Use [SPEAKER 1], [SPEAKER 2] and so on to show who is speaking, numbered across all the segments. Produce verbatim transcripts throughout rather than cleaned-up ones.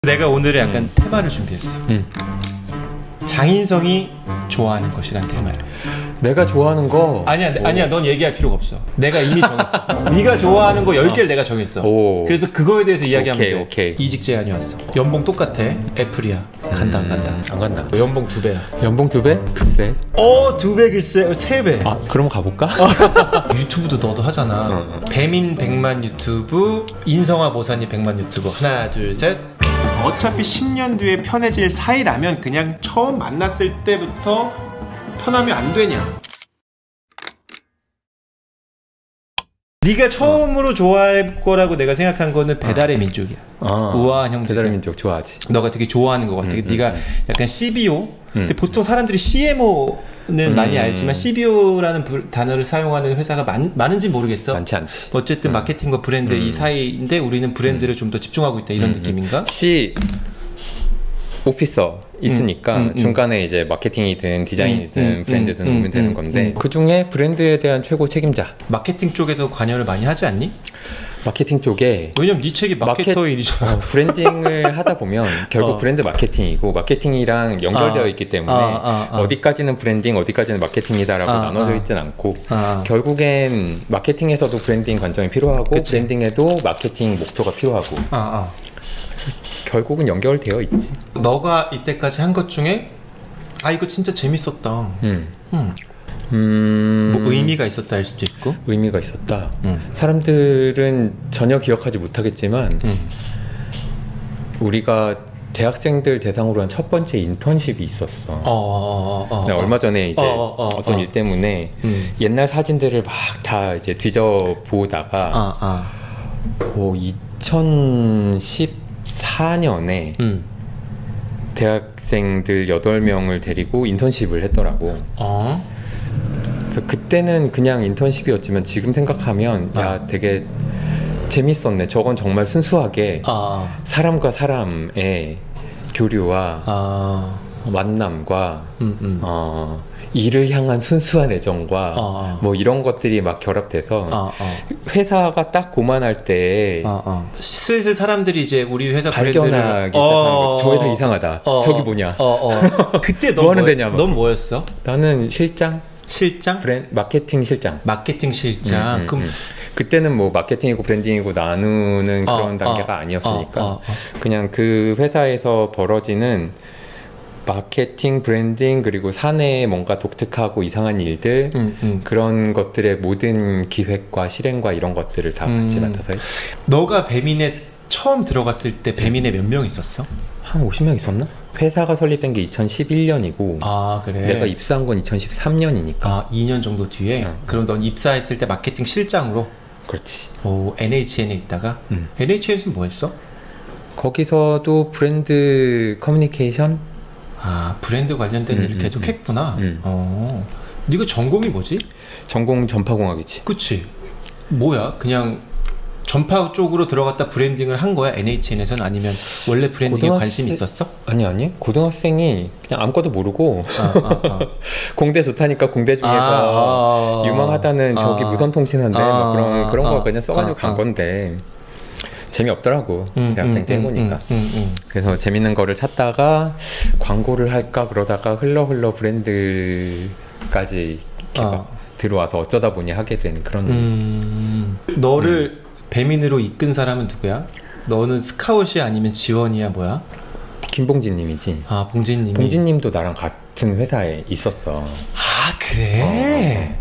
[SPEAKER 1] 내가 오늘은 약간
[SPEAKER 2] 음.
[SPEAKER 1] 테마를 준비했어.
[SPEAKER 2] 음.
[SPEAKER 1] 장인성이 좋아하는 것이란 테마야.
[SPEAKER 2] 내가 좋아하는 거
[SPEAKER 1] 아니야,
[SPEAKER 2] 오.
[SPEAKER 1] 아니야, 넌 얘기할 필요가 없어. 내가 이미 정했어. 네가 좋아하는 거 열 개를 내가 정했어.
[SPEAKER 2] 오.
[SPEAKER 1] 그래서 그거에 대해서 이야기하면
[SPEAKER 2] 오케이,
[SPEAKER 1] 돼.
[SPEAKER 2] 오케이.
[SPEAKER 1] 이직 제안이 왔어. 연봉 똑같아. 애플이야. 간다 안 간다?
[SPEAKER 2] 안 간다.
[SPEAKER 1] 연봉 두 배야.
[SPEAKER 2] 연봉 두 배? 글쎄.
[SPEAKER 1] 어, 두 배 글쎄, 세 배.
[SPEAKER 2] 아, 그럼 가볼까?
[SPEAKER 1] 유튜브도 너도 하잖아.
[SPEAKER 2] 어, 어.
[SPEAKER 1] 배민 백만 유튜브, 인성아 모사님 백만 유튜브. 하나, 둘, 셋. 어차피 십 년 뒤에 편해질 사이라면 그냥 처음 만났을 때부터 편하면 안 되냐? 네가 처음으로 좋아할 거라고 내가 생각한 거는 배달의 민족이야.
[SPEAKER 2] 아,
[SPEAKER 1] 우아한 형제.
[SPEAKER 2] 배달의 민족 좋아하지.
[SPEAKER 1] 너가 되게 좋아하는 것 같아.
[SPEAKER 2] 음,
[SPEAKER 1] 네가
[SPEAKER 2] 음,
[SPEAKER 1] 약간 씨비오.
[SPEAKER 2] 음.
[SPEAKER 1] 근데 보통 사람들이 씨엠오는
[SPEAKER 2] 음,
[SPEAKER 1] 많이 알지만 씨비오라는 부, 단어를 사용하는 회사가 많, 많은지 모르겠어.
[SPEAKER 2] 많지 않지.
[SPEAKER 1] 어쨌든
[SPEAKER 2] 음.
[SPEAKER 1] 마케팅과 브랜드
[SPEAKER 2] 음.
[SPEAKER 1] 이 사이인데 우리는 브랜드를 좀 더 집중하고 있다 이런
[SPEAKER 2] 음,
[SPEAKER 1] 느낌인가?
[SPEAKER 2] C 오피서 있으니까
[SPEAKER 1] 음, 음, 음.
[SPEAKER 2] 중간에 이제 마케팅이든 디자인이든
[SPEAKER 1] 음, 음,
[SPEAKER 2] 브랜드든
[SPEAKER 1] 음,
[SPEAKER 2] 오면
[SPEAKER 1] 음,
[SPEAKER 2] 되는
[SPEAKER 1] 음,
[SPEAKER 2] 건데
[SPEAKER 1] 음.
[SPEAKER 2] 그 중에 브랜드에 대한 최고 책임자
[SPEAKER 1] 마케팅 쪽에도 관여를 많이 하지 않니?
[SPEAKER 2] 마케팅 쪽에
[SPEAKER 1] 왜냐면 네 책이 마케터인이잖아.
[SPEAKER 2] 어, 브랜딩을 하다 보면 결국
[SPEAKER 1] 어.
[SPEAKER 2] 브랜드 마케팅이고 마케팅이랑 연결되어
[SPEAKER 1] 아.
[SPEAKER 2] 있기 때문에
[SPEAKER 1] 아, 아, 아.
[SPEAKER 2] 어디까지는 브랜딩 어디까지는 마케팅이다라고
[SPEAKER 1] 아,
[SPEAKER 2] 나눠져
[SPEAKER 1] 아.
[SPEAKER 2] 있진 않고
[SPEAKER 1] 아.
[SPEAKER 2] 결국엔 마케팅에서도 브랜딩 관점이 필요하고
[SPEAKER 1] 그치.
[SPEAKER 2] 브랜딩에도 마케팅 목표가 필요하고
[SPEAKER 1] 아, 아.
[SPEAKER 2] 결국은 연결되어 있지.
[SPEAKER 1] 너가 이때까지 한 것 중에 아 이거 진짜 재밌었다.
[SPEAKER 2] 음.
[SPEAKER 1] 음.
[SPEAKER 2] 음...
[SPEAKER 1] 뭐 의미가 있었다 할 수도 있고.
[SPEAKER 2] 의미가 있었다.
[SPEAKER 1] 음.
[SPEAKER 2] 사람들은 전혀 기억하지 못하겠지만
[SPEAKER 1] 음.
[SPEAKER 2] 우리가 대학생들 대상으로 한 첫 번째 인턴십이 있었어.
[SPEAKER 1] 어, 어, 어, 어,
[SPEAKER 2] 나
[SPEAKER 1] 어.
[SPEAKER 2] 얼마 전에 이제
[SPEAKER 1] 어, 어, 어,
[SPEAKER 2] 어떤
[SPEAKER 1] 어.
[SPEAKER 2] 일 때문에
[SPEAKER 1] 음.
[SPEAKER 2] 옛날 사진들을 막 다 이제 뒤져 보다가
[SPEAKER 1] 아, 아.
[SPEAKER 2] 뭐 이천십사 년에
[SPEAKER 1] 음.
[SPEAKER 2] 대학생들 여덟 명을 데리고 인턴십을 했더라고.
[SPEAKER 1] 어.
[SPEAKER 2] 그래서 그때는 그냥 인턴십이었지만 지금 생각하면
[SPEAKER 1] 아.
[SPEAKER 2] 야 되게 재밌었네. 저건 정말 순수하게
[SPEAKER 1] 아.
[SPEAKER 2] 사람과 사람의 교류와
[SPEAKER 1] 아.
[SPEAKER 2] 만남과
[SPEAKER 1] 음, 음.
[SPEAKER 2] 어, 일을 향한 순수한 애정과
[SPEAKER 1] 아.
[SPEAKER 2] 뭐 이런 것들이 막 결합돼서
[SPEAKER 1] 아, 아.
[SPEAKER 2] 회사가 딱 고만할 때
[SPEAKER 1] 아, 아. 슬슬 사람들이 이제 우리 회사
[SPEAKER 2] 발견하기
[SPEAKER 1] 브랜드를
[SPEAKER 2] 시작하는
[SPEAKER 1] 어,
[SPEAKER 2] 거지. 저 회사 이상하다.
[SPEAKER 1] 어,
[SPEAKER 2] 저기 뭐냐.
[SPEAKER 1] 어, 어. 그때 너
[SPEAKER 2] 뭐 하는
[SPEAKER 1] 뭐-
[SPEAKER 2] 데냐, 막.
[SPEAKER 1] 넌 뭐였어?
[SPEAKER 2] 나는 실장,
[SPEAKER 1] 실장?
[SPEAKER 2] 브랜 마케팅 실장.
[SPEAKER 1] 마케팅 실장.
[SPEAKER 2] 음, 음,
[SPEAKER 1] 그럼
[SPEAKER 2] 음. 그때는 뭐 마케팅이고 브랜딩이고 나누는
[SPEAKER 1] 어,
[SPEAKER 2] 그런 단계가
[SPEAKER 1] 어,
[SPEAKER 2] 아니었으니까
[SPEAKER 1] 어, 어, 어.
[SPEAKER 2] 그냥 그 회사에서 벌어지는 마케팅, 브랜딩 그리고 사내의 뭔가 독특하고 이상한 일들
[SPEAKER 1] 음, 음.
[SPEAKER 2] 그런 것들의 모든 기획과 실행과 이런 것들을 다 같이
[SPEAKER 1] 음.
[SPEAKER 2] 맡아서 했지.
[SPEAKER 1] 너가 배민에 처음 들어갔을 때 배민에 몇 명 있었어?
[SPEAKER 2] 한 오십 명 있었나? 회사가 설립된 게 이천십일 년이고
[SPEAKER 1] 아, 그래.
[SPEAKER 2] 내가 입사한 건 이천십삼 년이니까.
[SPEAKER 1] 아, 이 년 정도 뒤에.
[SPEAKER 2] 응.
[SPEAKER 1] 그럼 넌 입사했을 때 마케팅 실장으로
[SPEAKER 2] 그렇지.
[SPEAKER 1] 오, 엔에이치엔에 있다가
[SPEAKER 2] 음.
[SPEAKER 1] 엔에이치엔에서 뭐 했어?
[SPEAKER 2] 거기서도 브랜드 커뮤니케이션
[SPEAKER 1] 아, 브랜드 관련된
[SPEAKER 2] 음,
[SPEAKER 1] 일을
[SPEAKER 2] 음,
[SPEAKER 1] 계속
[SPEAKER 2] 음.
[SPEAKER 1] 했구나.
[SPEAKER 2] 음.
[SPEAKER 1] 어. 네가 전공이 뭐지?
[SPEAKER 2] 전공 전파공학이지.
[SPEAKER 1] 그치? 뭐야? 그냥 전파 쪽으로 들어갔다 브랜딩을 한 거야? 엔에이치엔에서는? 아니면 원래 브랜딩에
[SPEAKER 2] 고등학생-
[SPEAKER 1] 관심이 있었어?
[SPEAKER 2] 아니 아니 고등학생이 그냥 아무것도 모르고
[SPEAKER 1] 아, 아, 아.
[SPEAKER 2] 공대 좋다니까 공대 중에서
[SPEAKER 1] 아, 아,
[SPEAKER 2] 유명하다는
[SPEAKER 1] 아,
[SPEAKER 2] 저기 무선통신한데
[SPEAKER 1] 아,
[SPEAKER 2] 뭐 그런 그런
[SPEAKER 1] 아,
[SPEAKER 2] 거 그냥 써가지고
[SPEAKER 1] 아,
[SPEAKER 2] 간
[SPEAKER 1] 아.
[SPEAKER 2] 건데 재미없더라고.
[SPEAKER 1] 음,
[SPEAKER 2] 대학생
[SPEAKER 1] 음,
[SPEAKER 2] 때
[SPEAKER 1] 음,
[SPEAKER 2] 해보니까.
[SPEAKER 1] 음, 음, 음.
[SPEAKER 2] 그래서 재밌는 거를 찾다가 광고를 할까 그러다가 흘러 흘러 브랜드까지 이렇게
[SPEAKER 1] 아.
[SPEAKER 2] 막 들어와서 어쩌다 보니 하게 된 그런.
[SPEAKER 1] 음, 너를 배민으로 이끈 사람은 누구야? 너는 스카웃이야 아니면 지원이야 뭐야?
[SPEAKER 2] 김봉진님이지.
[SPEAKER 1] 아, 봉진님이.
[SPEAKER 2] 봉진님도 나랑 같은 회사에 있었어.
[SPEAKER 1] 아, 그래?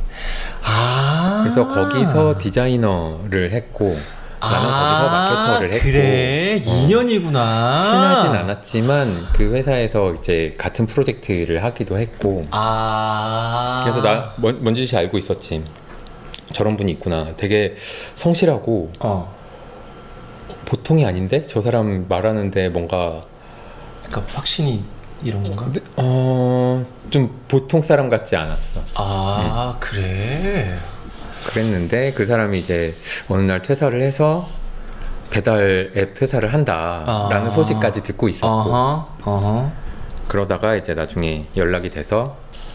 [SPEAKER 1] 아.
[SPEAKER 2] 그래서 거기서 디자이너를 했고 나는 거기서 마케터를 했고.
[SPEAKER 1] 그래?
[SPEAKER 2] 어.
[SPEAKER 1] 인연이구나.
[SPEAKER 2] 친하진 않았지만 그 회사에서 이제 같은 프로젝트를 하기도 했고.
[SPEAKER 1] 아.
[SPEAKER 2] 그래서 나 뭔, 뭔지 알고 있었지. 저런 분이 있구나. 되게 성실하고
[SPEAKER 1] 어.
[SPEAKER 2] 보통이 아닌데 저 사람 말하는데 뭔가
[SPEAKER 1] 그러니까 확신이 이런 건가?
[SPEAKER 2] 근데, 어, 좀 보통 사람 같지 않았어.
[SPEAKER 1] 아, 그래.
[SPEAKER 2] 그랬는데 그 사람이 이제 어느 날 퇴사를 해서 배달 앱 회사를 한다라는
[SPEAKER 1] 아.
[SPEAKER 2] 소식까지 듣고 있었고
[SPEAKER 1] 어허. 어허.
[SPEAKER 2] 그러다가 이제 나중에 연락이 돼서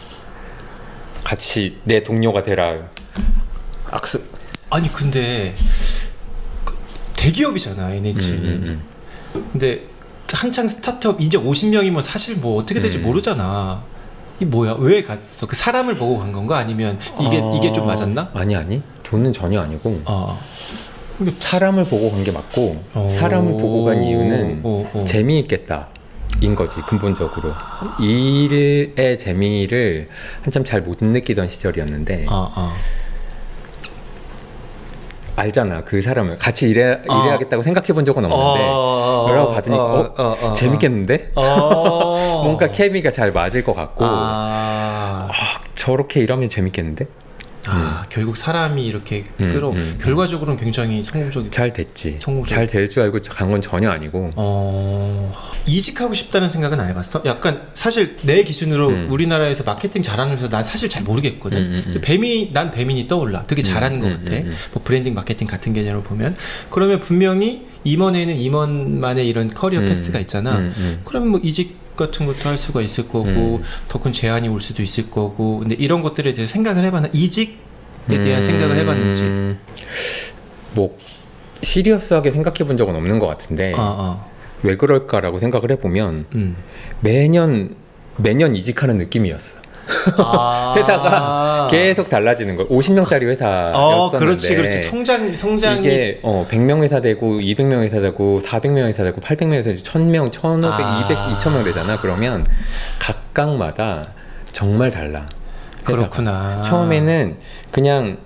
[SPEAKER 2] 같이 내 동료가 되라. 악수.
[SPEAKER 1] 아니 근데 그 대기업이잖아 엔에이치는.
[SPEAKER 2] 음, 음, 음.
[SPEAKER 1] 근데 한창 스타트업 이제 오십 명이면 사실 뭐 어떻게 될지 음. 모르잖아. 이 뭐야? 왜 갔어? 그 사람을 보고 간 건가? 아니면 이게 어... 이게 좀 맞았나?
[SPEAKER 2] 아니 아니. 돈은 전혀 아니고. 어.
[SPEAKER 1] 근데
[SPEAKER 2] 사람을 보고 간 게 맞고 오... 사람을 보고 간 이유는 오... 오... 재미있겠다. 인 거지 근본적으로. 일의 재미를 한참 잘 못 느끼던 시절이었는데 어, 어. 알잖아 그 사람을 같이 일해, 어. 일해야겠다고 생각해 본 적은 없는데 어, 연락을 받으니까 어, 어, 어, 재밌겠는데? 어. 뭔가 케미가 잘 맞을 것 같고 아. 아, 저렇게 일하면 재밌겠는데?
[SPEAKER 1] 아 음. 결국 사람이 이렇게 음, 끌어 음, 결과적으로는 굉장히 성공적이
[SPEAKER 2] 잘 됐지. 잘 될 줄 알고 간 건 전혀 아니고.
[SPEAKER 1] 어... 이직하고 싶다는 생각은 안 해봤어? 약간 사실 내 기준으로 음. 우리나라에서 마케팅 잘하는 회사 난 사실 잘 모르겠거든. 음, 음, 음. 근데 배민 난 배민이 떠올라. 되게 잘하는 음, 것 음, 같아. 음, 음. 뭐 브랜딩 마케팅 같은 개념으로 보면 그러면 분명히 임원에는 임원만의 이런 커리어 음, 패스가 있잖아. 음, 음. 그러면 뭐 이직 같은 것도 할 수가 있을 거고 음. 더 큰 제한이 올 수도 있을 거고 근데 이런 것들에 대해서 생각을 해봤나? 이직에 대한 음. 생각을 해봤는지
[SPEAKER 2] 뭐 시리어스하게 생각해 본 적은 없는 것 같은데 어, 어. 왜 그럴까라고 생각을 해보면 음. 매년 매년 이직하는 느낌이었어. 아~ 회사가 계속 달라지는 거야. 오십 명짜리 회사였었는데
[SPEAKER 1] 어, 그렇지, 그렇지. 성장, 성장이
[SPEAKER 2] 이게 어, 백 명 회사 되고 이백 명 회사 되고 사백 명 회사 되고 팔백 명 회사 되고 천 명, 천오백, 아~ 이백, 이천 명 되잖아. 그러면 각각마다 정말 달라.
[SPEAKER 1] 그렇구나.
[SPEAKER 2] 처음에는 그냥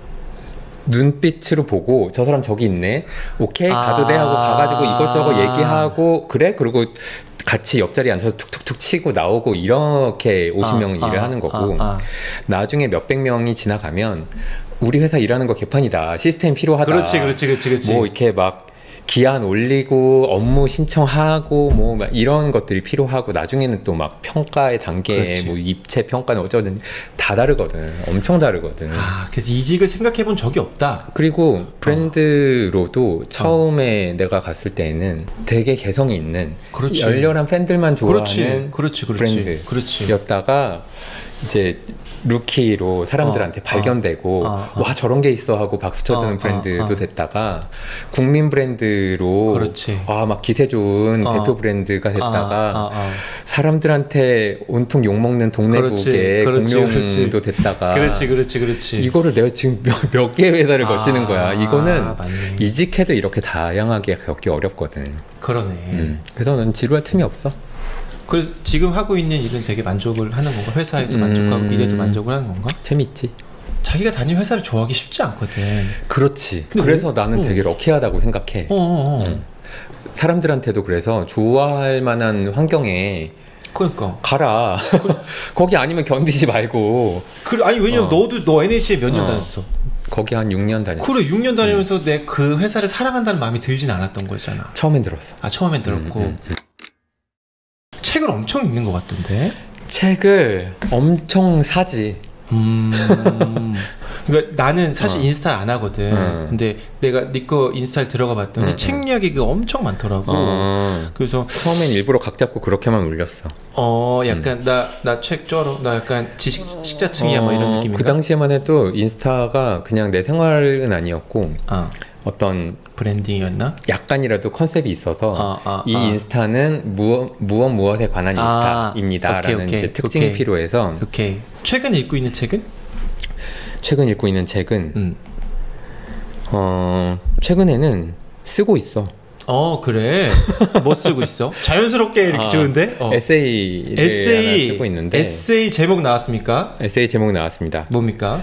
[SPEAKER 2] 눈빛으로 보고 저 사람 저기 있네. 오케이 가도 돼 하고 가가지고 이것저것 얘기하고 그래? 그리고 같이 옆자리에 앉아서 툭툭툭 치고 나오고 이렇게 오십 명 아, 일을 아, 하는 거고 아, 아. 나중에 몇백 명이 지나가면 우리 회사 일하는 거 개판이다. 시스템 필요하다.
[SPEAKER 1] 그렇지, 그렇지, 그렇지, 그렇지.
[SPEAKER 2] 뭐 이렇게 막 기한 올리고 업무 신청하고 뭐 막 이런 것들이 필요하고 나중에는 또 막 평가의 단계에 뭐 입체 평가는 어쩌든 다 다르거든. 엄청 다르거든.
[SPEAKER 1] 아, 그래서 이직을 생각해 본 적이 없다.
[SPEAKER 2] 그리고 브랜드로도 어. 처음에 어. 내가 갔을 때에는 되게 개성이 있는 그렇지. 열렬한 팬들만 좋아하는
[SPEAKER 1] 그렇지. 그렇지, 그렇지.
[SPEAKER 2] 브랜드였다가 이제 루키로 사람들한테 어, 발견되고 어, 어, 와 저런 게 있어 하고 박수 쳐주는 어, 브랜드도 어, 어. 됐다가 국민 브랜드로 아 막 기세 좋은 어. 대표 브랜드가 됐다가 어, 어, 어. 사람들한테 온통 욕먹는 동네북의 공룡도 그렇지. 됐다가
[SPEAKER 1] 그렇지 그렇지 그렇지
[SPEAKER 2] 이거를 내가 지금 몇 개 회사를 아, 거치는 거야. 이거는 아, 이직해도 이렇게 다양하게 겪기 어렵거든.
[SPEAKER 1] 그러네.
[SPEAKER 2] 음, 그래서 난 지루할 틈이 없어.
[SPEAKER 1] 그래서 지금 하고 있는 일은 되게 만족을 하는 건가? 회사에도 음... 만족하고 일에도 만족을 하는 건가?
[SPEAKER 2] 재밌지.
[SPEAKER 1] 자기가 다니는 회사를 좋아하기 쉽지 않거든.
[SPEAKER 2] 그렇지. 그래서 왜? 나는 어. 되게 럭키하다고 생각해. 어, 어, 어. 응. 사람들한테도 그래서 좋아할 만한 환경에
[SPEAKER 1] 그러니까
[SPEAKER 2] 가라. 거기 아니면 견디지 말고.
[SPEAKER 1] 그래, 아니 왜냐면 어. 너도 너 엔에이치에 몇 년 어. 다녔어?
[SPEAKER 2] 거기 한 육 년 다녔어.
[SPEAKER 1] 그래, 육 년 다니면서 음. 내 그 회사를 사랑한다는 마음이 들진 않았던 거잖아.
[SPEAKER 2] 처음엔 들었어.
[SPEAKER 1] 아, 처음엔 들었고. 음, 음, 음. 책을 엄청 읽는 것 같던데?
[SPEAKER 2] 책을 엄청 사지.
[SPEAKER 1] 음. 그러니까 나는 사실 어. 인스타를 안 하거든. 어. 근데 내가 네 거 인스타를 들어가 봤더니 음, 책 이야기가 엄청 많더라고. 어. 그래서
[SPEAKER 2] 처음엔 일부러 각 잡고 그렇게만 올렸어.
[SPEAKER 1] 어, 약간 음. 나 나 책 쩔어. 나 약간 지식 식자층이야, 어. 뭐 이런 느낌인가?
[SPEAKER 2] 그 당시에만 해도 인스타가 그냥 내 생활은 아니었고. 어. 어떤
[SPEAKER 1] 브랜딩이었나?
[SPEAKER 2] 약간이라도 컨셉이 있어서 아, 아, 이 아. 인스타는 무엇, 무엇 무엇에 관한 아, 인스타입니다 오케이, 라는 오케이, 이제 특징이 오케이. 필요해서
[SPEAKER 1] 오케이. 최근 읽고 있는 책은?
[SPEAKER 2] 최근 읽고 있는 책은 음. 어, 최근에는 쓰고 있어.
[SPEAKER 1] 어, 그래? 뭐 쓰고 있어? 자연스럽게 이렇게 아, 좋은데? 어.
[SPEAKER 2] 에세이를
[SPEAKER 1] 에세이
[SPEAKER 2] 하나 쓰고 있는데
[SPEAKER 1] 에세이 제목 나왔습니까?
[SPEAKER 2] 에세이 제목 나왔습니다.
[SPEAKER 1] 뭡니까?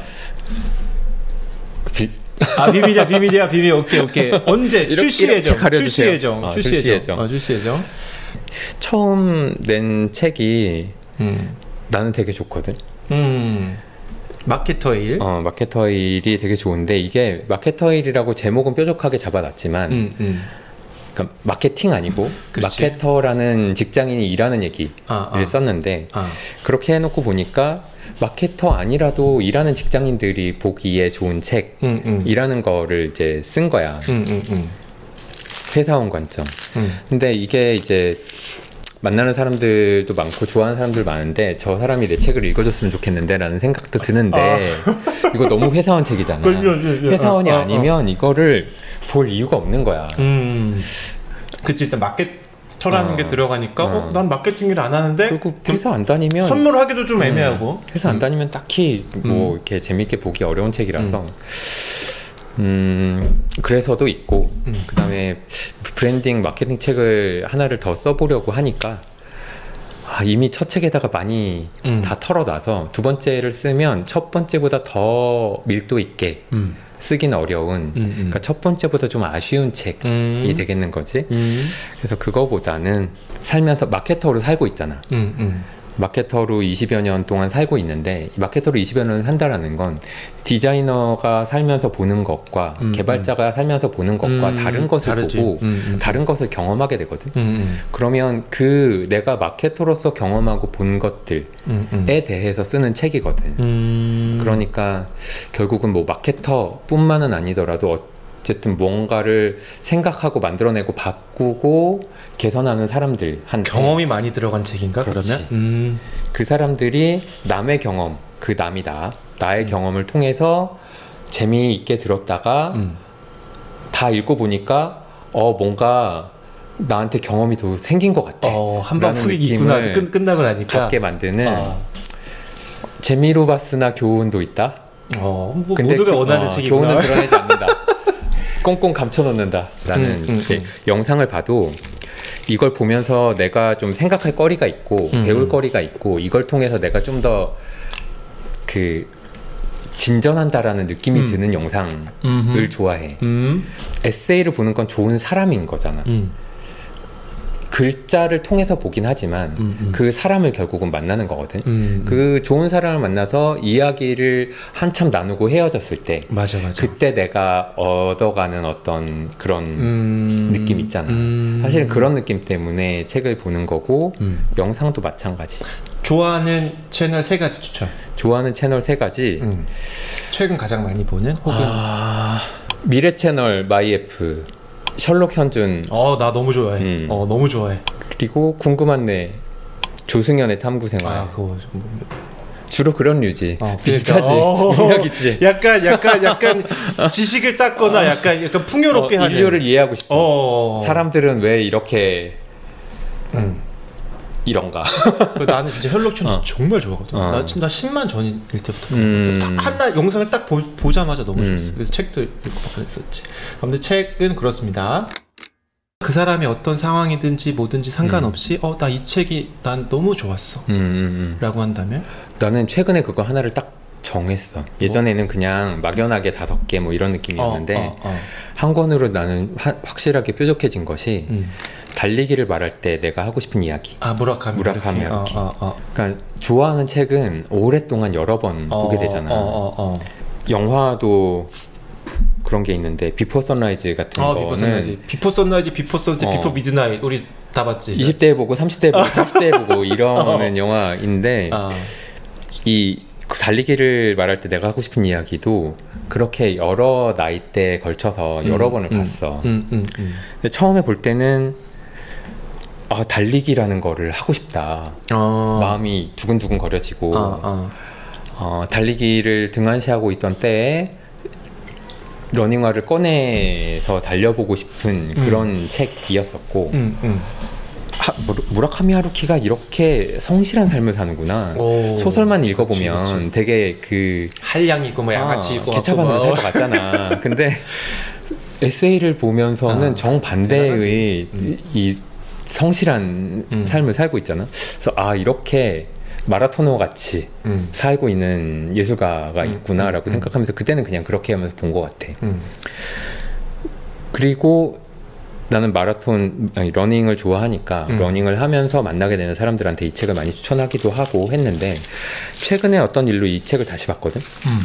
[SPEAKER 1] 비, 아, 비밀이야, 비밀이야, 비밀. 오케이, 오케이. 언제? 출시 예정. 출시 예정.
[SPEAKER 2] 어,
[SPEAKER 1] 출시 예정. 어, 출시 예정.
[SPEAKER 2] 처음 낸 책이 음. 나는 되게 좋거든.
[SPEAKER 1] 음. 마케터일.
[SPEAKER 2] 어, 마케터일이 되게 좋은데 이게 마케터일이라고 제목은 뾰족하게 잡아놨지만 음, 음. 그러니까 마케팅 아니고 그렇지. 마케터라는 직장인이 일하는 얘기를 아, 아. 썼는데 아. 그렇게 해놓고 보니까 마케터 아니라도 일하는 직장인들이 보기에 좋은 책이라는 음, 음. 거를 이제 쓴 거야. 음, 음, 음. 회사원 관점. 음. 근데 이게 이제 만나는 사람들도 많고 좋아하는 사람들 많은데 저 사람이 내 책을 읽어줬으면 좋겠는데 라는 생각도 드는데 아. 이거 너무 회사원 책이잖아. 회사원이 아, 아, 아니면 이거를 볼 이유가 없는 거야.
[SPEAKER 1] 음. 그치, 일단 마케터 라는 어. 게 들어가니까 어. 어, 난 마케팅 일 안 하는데
[SPEAKER 2] 그리고 회사 안 다니면
[SPEAKER 1] 선물하기도 좀 애매하고
[SPEAKER 2] 음, 회사 안 다니면 딱히 뭐 음. 이렇게 재밌게 보기 어려운 책이라서 음, 음 그래서도 있고 음. 그 다음에 브랜딩 마케팅 책을 하나를 더 써보려고 하니까 아, 이미 첫 책에다가 많이 음. 다 털어놔서 두 번째를 쓰면 첫 번째보다 더 밀도 있게 음. 쓰기는 어려운 음, 음. 그러니까 첫 번째보다 좀 아쉬운 책이 음. 되겠는 거지. 음. 그래서 그거보다는 살면서 마케터로 살고 있잖아. 음, 음. 마케터로 이십여 년 동안 살고 있는데 마케터로 이십여 년을 산다라는 건 디자이너가 살면서 보는 것과 음, 개발자가 음. 살면서 보는 것과 음, 다른 것을 다르지. 보고 음, 음. 다른 것을 경험하게 되거든. 음, 음. 그러면 그 내가 마케터로서 경험하고 본 것들에 음, 음. 대해서 쓰는 책이거든. 음. 그러니까 결국은 뭐 마케터뿐만은 아니더라도 어쨌든 뭔가를 생각하고 만들어내고 바꾸고 개선하는 사람들한테
[SPEAKER 1] 경험이 많이 들어간 책인가?
[SPEAKER 2] 그렇지.
[SPEAKER 1] 그러면? 음.
[SPEAKER 2] 그 사람들이 남의 경험, 그 남이다 나의 음. 경험을 통해서 재미있게 들었다가 음. 다 읽어보니까 어 뭔가 나한테 경험이 더 생긴 것 같아.
[SPEAKER 1] 어, 한방 훅 있구나. 끝, 끝나고 나니까
[SPEAKER 2] 갖게 만드는 아. 재미로 봤으나 교훈도 있다.
[SPEAKER 1] 어, 뭐 근데 모두가 그, 원하는
[SPEAKER 2] 어,
[SPEAKER 1] 책이구나.
[SPEAKER 2] 교훈은 드러내지 않는다. 꽁꽁 감춰놓는다 라는 음, 음, 이제 음. 영상을 봐도 이걸 보면서 내가 좀 생각할 거리가 있고 음. 배울 거리가 있고 이걸 통해서 내가 좀 더 그 진전한다라는 느낌이 음. 드는 영상을 음흠. 좋아해. 음. 에세이를 보는 건 좋은 사람인 거잖아. 음. 글자를 통해서 보긴 하지만 음, 음. 그 사람을 결국은 만나는 거거든. 음, 그 좋은 사람을 만나서 이야기를 한참 나누고 헤어졌을 때
[SPEAKER 1] 맞아, 맞아.
[SPEAKER 2] 그때 내가 얻어가는 어떤 그런
[SPEAKER 1] 음,
[SPEAKER 2] 느낌 있잖아.
[SPEAKER 1] 음,
[SPEAKER 2] 사실은 그런 느낌 때문에 책을 보는 거고 음. 영상도 마찬가지지.
[SPEAKER 1] 좋아하는 채널 세 가지 추천.
[SPEAKER 2] 좋아하는 채널 세 가지.
[SPEAKER 1] 음. 최근 가장 많이 보는 혹은
[SPEAKER 2] 아... 미래 채널 마이에프 셜록 현준.
[SPEAKER 1] 어, 나 너무 좋아해. 음. 어, 너무 좋아해.
[SPEAKER 2] 그리고 궁금한네 조승연의 탐구생활.
[SPEAKER 1] 아, 그거 좀...
[SPEAKER 2] 주로 그런 류지.
[SPEAKER 1] 어,
[SPEAKER 2] 비슷하지. 능력 있지.
[SPEAKER 1] 약간 약간 약간 지식을 쌓거나 어. 약간 약간 풍요롭게
[SPEAKER 2] 어,
[SPEAKER 1] 하는.
[SPEAKER 2] 인류를 이해하고 싶어.
[SPEAKER 1] 어.
[SPEAKER 2] 사람들은 왜 이렇게
[SPEAKER 1] 음.
[SPEAKER 2] 이런가.
[SPEAKER 1] 나는 진짜 셜록 홈즈 어. 정말 좋아하거든. 어. 나 지금 나 십만 전일 때부터 음. 한날 영상을 딱 보, 보자마자 너무 좋았어. 음. 그래서 책도 읽고 그랬었지. 근데 책은 그렇습니다. 그 사람이 어떤 상황이든지 뭐든지 상관없이 음. 어, 나 이 책이 난 너무 좋았어.
[SPEAKER 2] 음, 음,
[SPEAKER 1] 라고 한다면?
[SPEAKER 2] 나는 최근에 그거 하나를 딱 정했어. 예전에는 그냥 막연하게 다섯 개 뭐 이런 느낌이었는데
[SPEAKER 1] 어, 어, 어.
[SPEAKER 2] 한 권으로 나는 하, 확실하게 뾰족해진 것이
[SPEAKER 1] 음.
[SPEAKER 2] 달리기를 말할 때 내가 하고 싶은 이야기.
[SPEAKER 1] 아, 무라카미
[SPEAKER 2] 무라카미 하루키.
[SPEAKER 1] 어, 어, 어.
[SPEAKER 2] 그러니까 좋아하는 책은 오랫동안 여러 번
[SPEAKER 1] 어,
[SPEAKER 2] 보게 되잖아.
[SPEAKER 1] 어, 어, 어.
[SPEAKER 2] 영화도 그런 게 있는데 비포 선라이즈 같은
[SPEAKER 1] 아,
[SPEAKER 2] 거는
[SPEAKER 1] 비포 선라이즈, 비포 선라이즈, 비포 선셋,
[SPEAKER 2] 어.
[SPEAKER 1] 비포 미드나잇 우리 다 봤지.
[SPEAKER 2] 이십 대에 보고 삼십 대에 보고 사십 대에 보고 이러는 어. 영화인데
[SPEAKER 1] 어.
[SPEAKER 2] 이 달리기를 말할 때 내가 하고 싶은 이야기도 그렇게 여러 나이대에 걸쳐서
[SPEAKER 1] 음,
[SPEAKER 2] 여러 번을
[SPEAKER 1] 음,
[SPEAKER 2] 봤어.
[SPEAKER 1] 음, 음, 음.
[SPEAKER 2] 근데 처음에 볼 때는 아, 달리기라는 거를 하고 싶다.
[SPEAKER 1] 어.
[SPEAKER 2] 마음이 두근두근 거려지고
[SPEAKER 1] 어, 어.
[SPEAKER 2] 어, 달리기를 등한시하고 있던 때에 러닝화를 꺼내서 달려보고 싶은
[SPEAKER 1] 음.
[SPEAKER 2] 그런 책이었었고
[SPEAKER 1] 음, 음.
[SPEAKER 2] 하, 무라카미 하루키가 이렇게 성실한 삶을 사는구나.
[SPEAKER 1] 오,
[SPEAKER 2] 소설만 읽어보면
[SPEAKER 1] 그치, 그치.
[SPEAKER 2] 되게 그
[SPEAKER 1] 한량이 있고 뭐 양아치
[SPEAKER 2] 아,
[SPEAKER 1] 있고
[SPEAKER 2] 개차반을 살 것 같잖아. 근데 에세이를 보면서는
[SPEAKER 1] 아,
[SPEAKER 2] 정반대의 음. 이 성실한
[SPEAKER 1] 음.
[SPEAKER 2] 삶을 살고 있잖아. 그래서 아, 이렇게 마라토너 같이
[SPEAKER 1] 음.
[SPEAKER 2] 살고 있는 예술가가
[SPEAKER 1] 음.
[SPEAKER 2] 있구나라고
[SPEAKER 1] 음.
[SPEAKER 2] 생각하면서 그때는 그냥 그렇게 하면서 본 것 같아.
[SPEAKER 1] 음.
[SPEAKER 2] 그리고 나는 마라톤, 아니, 러닝을 좋아하니까
[SPEAKER 1] 음.
[SPEAKER 2] 러닝을 하면서 만나게 되는 사람들한테 이 책을 많이 추천하기도 하고 했는데 최근에 어떤 일로 이 책을 다시 봤거든.
[SPEAKER 1] 음.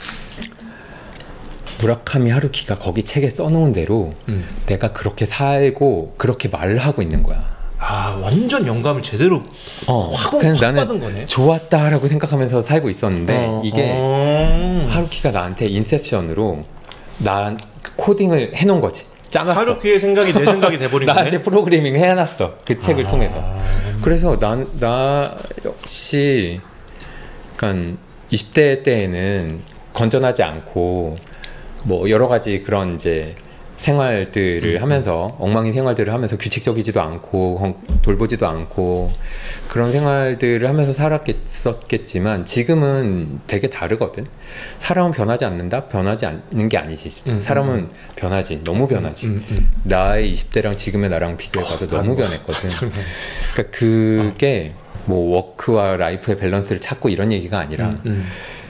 [SPEAKER 2] 무라카미 하루키가 거기 책에 써놓은 대로
[SPEAKER 1] 음.
[SPEAKER 2] 내가 그렇게 살고 그렇게 말을 하고 있는 거야.
[SPEAKER 1] 아, 완전 영감을 제대로
[SPEAKER 2] 어,
[SPEAKER 1] 확, 확
[SPEAKER 2] 나는
[SPEAKER 1] 받은 거네.
[SPEAKER 2] 좋았다라고 생각하면서 살고 있었는데
[SPEAKER 1] 어,
[SPEAKER 2] 이게
[SPEAKER 1] 어.
[SPEAKER 2] 하루키가 나한테 인셉션으로 나 코딩을 해놓은 거지. 짜놨어.
[SPEAKER 1] 하루키의 생각이 내 생각이 돼버린 거네.
[SPEAKER 2] 나한테 프로그래밍 해놨어. 그 책을
[SPEAKER 1] 아.
[SPEAKER 2] 통해서. 그래서 난, 나 역시 그러니까 이십 대 때에는 건전하지 않고 뭐 여러 가지 그런 이제 생활들을 음. 하면서 엉망인 생활들을 하면서 규칙적이지도 않고 돌보지도 않고 그런 생활들을 하면서 살았겠지만 지금은 되게 다르거든. 사람은 변하지 않는다? 변하지 않는 게 아니지. 음, 사람은 음. 변하지. 너무 변하지. 음, 음, 음. 나의 이십 대랑 지금의 나랑 비교해봐도 어, 너무 변했거든. 그러니까 그게 어. 뭐 워크와 라이프의 밸런스를 찾고 이런 얘기가 아니라 음, 음.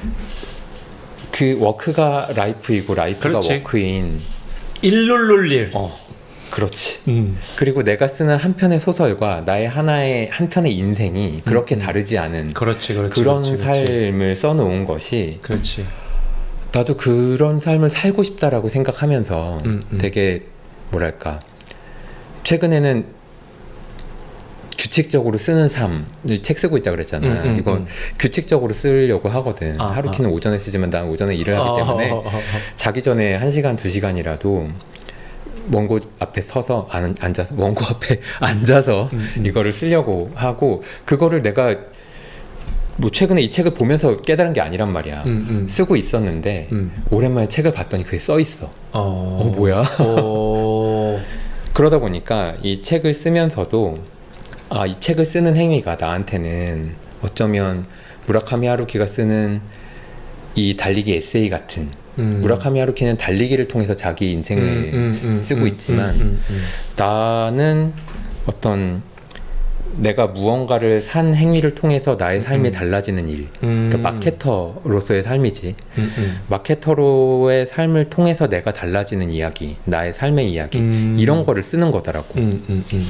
[SPEAKER 2] 그 워크가 라이프이고 라이프가 그렇지. 워크인
[SPEAKER 1] 일룰룰릴.
[SPEAKER 2] 어, 그렇지. 음. 그리고 내가 쓰는 한 편의 소설과 나의 하나의 한 편의 인생이 그렇게 음, 다르지 않은
[SPEAKER 1] 그렇지, 그렇지,
[SPEAKER 2] 그런
[SPEAKER 1] 그렇지,
[SPEAKER 2] 삶을
[SPEAKER 1] 그렇지.
[SPEAKER 2] 써놓은 것이.
[SPEAKER 1] 그렇지.
[SPEAKER 2] 나도 그런 삶을 살고 싶다라고 생각하면서 음, 음. 되게 뭐랄까 최근에는 규칙적으로 쓰는 삶, 책 쓰고 있다 그랬잖아. 음, 음, 이건 음. 규칙적으로 쓰려고 하거든. 아, 하루키는 아. 오전에 쓰지만 난 오전에 일을 하기 때문에 아, 아, 아, 아. 자기 전에 한 시간, 두 시간이라도 원고 앞에 서서 안, 앉아서 원고 앞에 앉아서 음, 음. 이거를 쓰려고 하고 그거를 내가 뭐 최근에 이 책을 보면서 깨달은 게 아니란 말이야. 음, 음. 쓰고 있었는데 음. 오랜만에 책을 봤더니 그게 써 있어. 어, 어 뭐야? 어... 그러다 보니까 이 책을 쓰면서도 아, 이 책을 쓰는 행위가 나한테는 어쩌면 무라카미 하루키가 쓰는 이 달리기 에세이 같은 음. 무라카미 하루키는 달리기를 통해서 자기 인생을 음, 음, 음, 쓰고 음, 있지만 음, 음, 음. 나는 어떤 내가 무언가를 산 행위를 통해서 나의 삶이 음. 달라지는 일 음. 그러니까 마케터로서의 삶이지 음, 음. 마케터로의 삶을 통해서 내가 달라지는 이야기 나의 삶의 이야기 음. 이런 거를 쓰는 거더라고 음, 음, 음.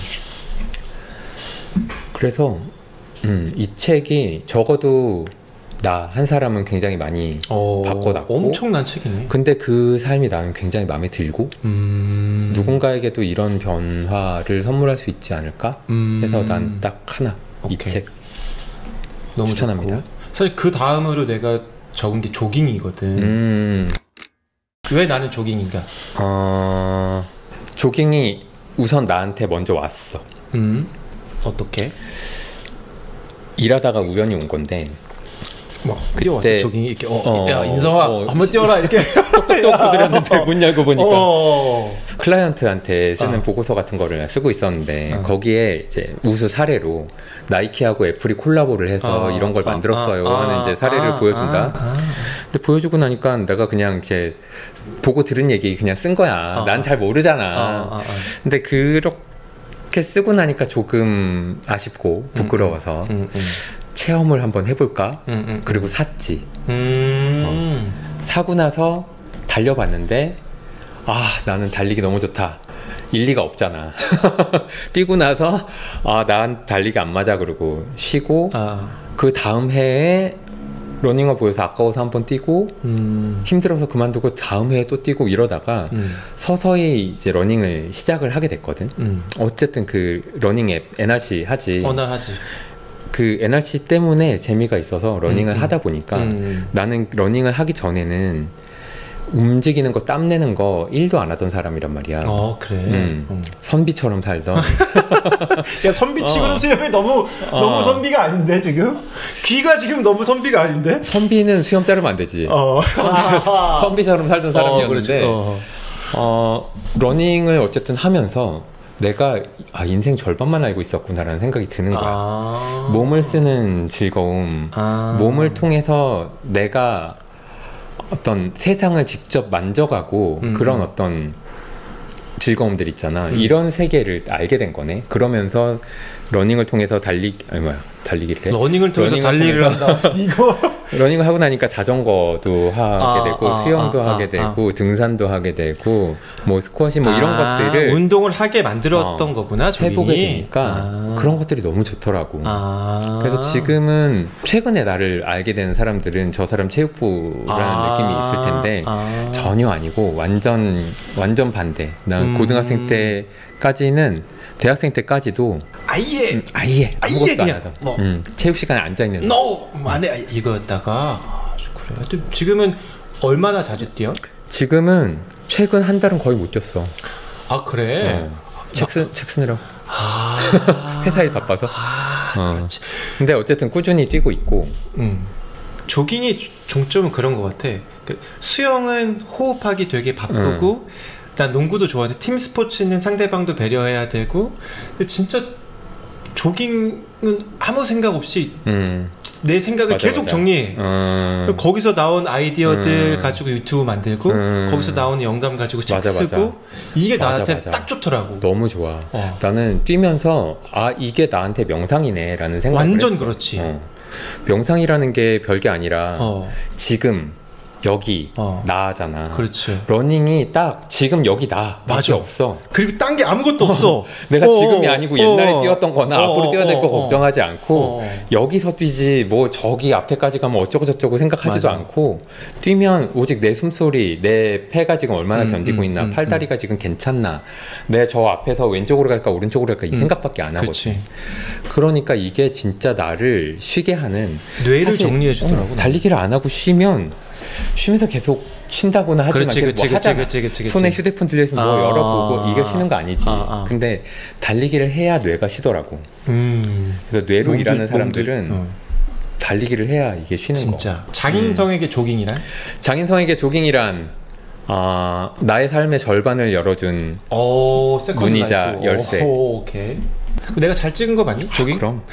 [SPEAKER 2] 그래서 음, 이 책이 적어도 나 한 사람은 굉장히 많이 어, 바꿔놨고
[SPEAKER 1] 엄청난 책이네.
[SPEAKER 2] 근데 그 삶이 나는 굉장히 마음에 들고 음... 누군가에게도 이런 변화를 선물할 수 있지 않을까 음... 해서 난 딱 하나 이 책 너무 추천합니다.
[SPEAKER 1] 좋고. 사실 그 다음으로 내가 적은 게 조깅이거든. 음... 왜 나는 조깅인가?
[SPEAKER 2] 어... 조깅이 우선 나한테 먼저 왔어.
[SPEAKER 1] 음? 어떻게?
[SPEAKER 2] 일하다가 우연히 온 건데
[SPEAKER 1] 막 뛰어왔어 조깅이 이렇게 어, 어, 야 인성아 어, 한번 뛰어라 이렇게
[SPEAKER 2] 똑똑 두드렸는데 문 열고 보니까 어. 클라이언트한테 쓰는 어. 보고서 같은 거를 쓰고 있었는데 어. 거기에 이제 우수 사례로 나이키하고 애플이 콜라보를 해서 어. 이런 걸 만들었어요 어. 하는 이제 사례를 아. 보여준다. 아. 근데 보여주고 나니까 내가 그냥 이제 보고 들은 얘기 그냥 쓴 거야. 어. 난 잘 모르잖아. 어. 어. 어. 근데 그렇게 쓰고 나니까 조금 아쉽고 부끄러워서 음, 음, 음. 체험을 한번 해볼까? 음, 음, 그리고 샀지. 음. 어. 사고 나서 달려봤는데 아 나는 달리기 너무 좋다. 일리가 없잖아. 뛰고 나서 아 난 달리기 안 맞아 그러고 쉬고 아. 그 다음 해에 러닝화 보여서 아까워서 한번 뛰고 음. 힘들어서 그만두고 다음 해에 또 뛰고 이러다가 음. 서서히 이제 러닝을 시작을 하게 됐거든. 음. 어쨌든 그 러닝 앱 엔알씨 하지.
[SPEAKER 1] 어, 나 하지.
[SPEAKER 2] 그 엔알씨 때문에 재미가 있어서 러닝을 음, 하다 보니까 음. 나는 러닝을 하기 전에는 움직이는 거 땀내는 거 일도 안 하던 사람이란 말이야.
[SPEAKER 1] 어 그래.
[SPEAKER 2] 음, 음. 선비처럼 살던.
[SPEAKER 1] 야 선비 치고는 어. 수염이 너무 어. 너무 선비가 아닌데 지금? 귀가 지금 너무 선비가 아닌데?
[SPEAKER 2] 선비는 수염 자르면 안 되지. 어. 선비, 선비처럼 살던 사람이었는데 어, 어, 러닝을 어쨌든 하면서 내가 아 인생 절반만 알고 있었구나라는 생각이 드는 거야. 아~ 몸을 쓰는 즐거움, 아~ 몸을 통해서 내가 어떤 세상을 직접 만져가고 음. 그런 어떤 즐거움들 있잖아. 음. 이런 세계를 알게 된 거네. 그러면서 러닝을 통해서 달리 아니 뭐야 달리기를 해.
[SPEAKER 1] 러닝을 통해서 러닝을 달리기를 한다. 이거
[SPEAKER 2] 러닝을 하고 나니까 자전거도 하게 아, 되고 아, 수영도 아, 하게 아, 되고 아. 등산도 하게 되고 뭐 스쿼시 뭐 이런
[SPEAKER 1] 아, 것들을 운동을 하게 만들었던 어, 거구나. 조깅이.
[SPEAKER 2] 해보게 되니까 아. 그런 것들이 너무 좋더라고. 아. 그래서 지금은 최근에 나를 알게 된 사람들은 저 사람 체육부라는 아. 느낌이 있을 텐데 아. 전혀 아니고 완전 완전 반대. 난 음. 고등학생 때까지는 대학생 때까지도
[SPEAKER 1] 아예
[SPEAKER 2] 음, 아예 아무것도 안 하던 뭐. 음, 체육 시간에 앉아 있는
[SPEAKER 1] no 안해 이거였다가 아, 그래. 하여튼 지금은 얼마나 자주 뛰어?
[SPEAKER 2] 지금은 최근 한 달은 거의 못 뛰었어.
[SPEAKER 1] 아 그래?
[SPEAKER 2] 어. 책, 쓰, 책 쓰느라고
[SPEAKER 1] 아
[SPEAKER 2] 회사 일 바빠서.
[SPEAKER 1] 아
[SPEAKER 2] 어.
[SPEAKER 1] 그렇지.
[SPEAKER 2] 근데 어쨌든 꾸준히 뛰고 있고.
[SPEAKER 1] 음. 조깅이 종점은 그런 것 같아. 그 수영은 호흡하기 되게 바쁘고 음. 난 농구도 좋아하는데 팀 스포츠는 상대방도 배려해야 되고 근데 진짜 조깅은 아무 생각 없이 음. 내 생각을 맞아, 계속 맞아. 정리해. 음. 거기서 나온 아이디어들 음. 가지고 유튜브 만들고 음. 거기서 나오는 영감 가지고 책 맞아, 쓰고 맞아. 이게 맞아, 나한테 맞아. 딱 좋더라고.
[SPEAKER 2] 너무 좋아. 어. 나는 뛰면서 아 이게 나한테 명상이네 라는 생각을
[SPEAKER 1] 완전
[SPEAKER 2] 했어.
[SPEAKER 1] 그렇지. 어.
[SPEAKER 2] 명상이라는 게 별게 아니라 어. 지금 여기
[SPEAKER 1] 어.
[SPEAKER 2] 나잖아.
[SPEAKER 1] 그렇지.
[SPEAKER 2] 러닝이 딱 지금 여기 나 맞아 없어.
[SPEAKER 1] 그리고 딴 게 아무것도 어. 없어.
[SPEAKER 2] 내가
[SPEAKER 1] 어.
[SPEAKER 2] 지금이 아니고 옛날에
[SPEAKER 1] 어.
[SPEAKER 2] 뛰었던 거나 어. 앞으로 뛰어야 될 거 어. 걱정하지 않고
[SPEAKER 1] 어.
[SPEAKER 2] 여기서 뛰지 뭐 저기 앞에까지 가면 어쩌고 저쩌고 생각하지도 맞아. 않고 뛰면 오직 내 숨소리 내 폐가 지금 얼마나 음, 견디고 음, 있나 음, 팔다리가 음. 지금 괜찮나 내 저 앞에서 왼쪽으로 갈까 오른쪽으로 갈까 이 음. 생각밖에 안 하거든. 그치. 그러니까 이게 진짜 나를 쉬게 하는
[SPEAKER 1] 뇌를 정리해 주더라고.
[SPEAKER 2] 어, 달리기를 안 하고 쉬면 쉬면서 계속 쉰다고는 하지만
[SPEAKER 1] 그렇지, 그렇지,
[SPEAKER 2] 뭐 하잖아.
[SPEAKER 1] 그렇지, 그렇지, 그렇지.
[SPEAKER 2] 손에 휴대폰 들려있으면 뭐
[SPEAKER 1] 아,
[SPEAKER 2] 열어보고 이게 쉬는 거 아니지.
[SPEAKER 1] 아, 아.
[SPEAKER 2] 근데 달리기를 해야 뇌가 쉬더라고.
[SPEAKER 1] 음.
[SPEAKER 2] 그래서 뇌로
[SPEAKER 1] 몸도,
[SPEAKER 2] 일하는 사람들은
[SPEAKER 1] 몸도, 어.
[SPEAKER 2] 달리기를 해야 이게 쉬는
[SPEAKER 1] 진짜.
[SPEAKER 2] 거.
[SPEAKER 1] 진짜. 장인성에게 음. 조깅이란?
[SPEAKER 2] 장인성에게 조깅이란 어, 나의 삶의 절반을 열어준
[SPEAKER 1] 오,
[SPEAKER 2] 문이자
[SPEAKER 1] 라이프.
[SPEAKER 2] 열쇠.
[SPEAKER 1] 오, 오케이. 내가 잘 찍은 거 맞니? 조깅?
[SPEAKER 2] 아, 그럼.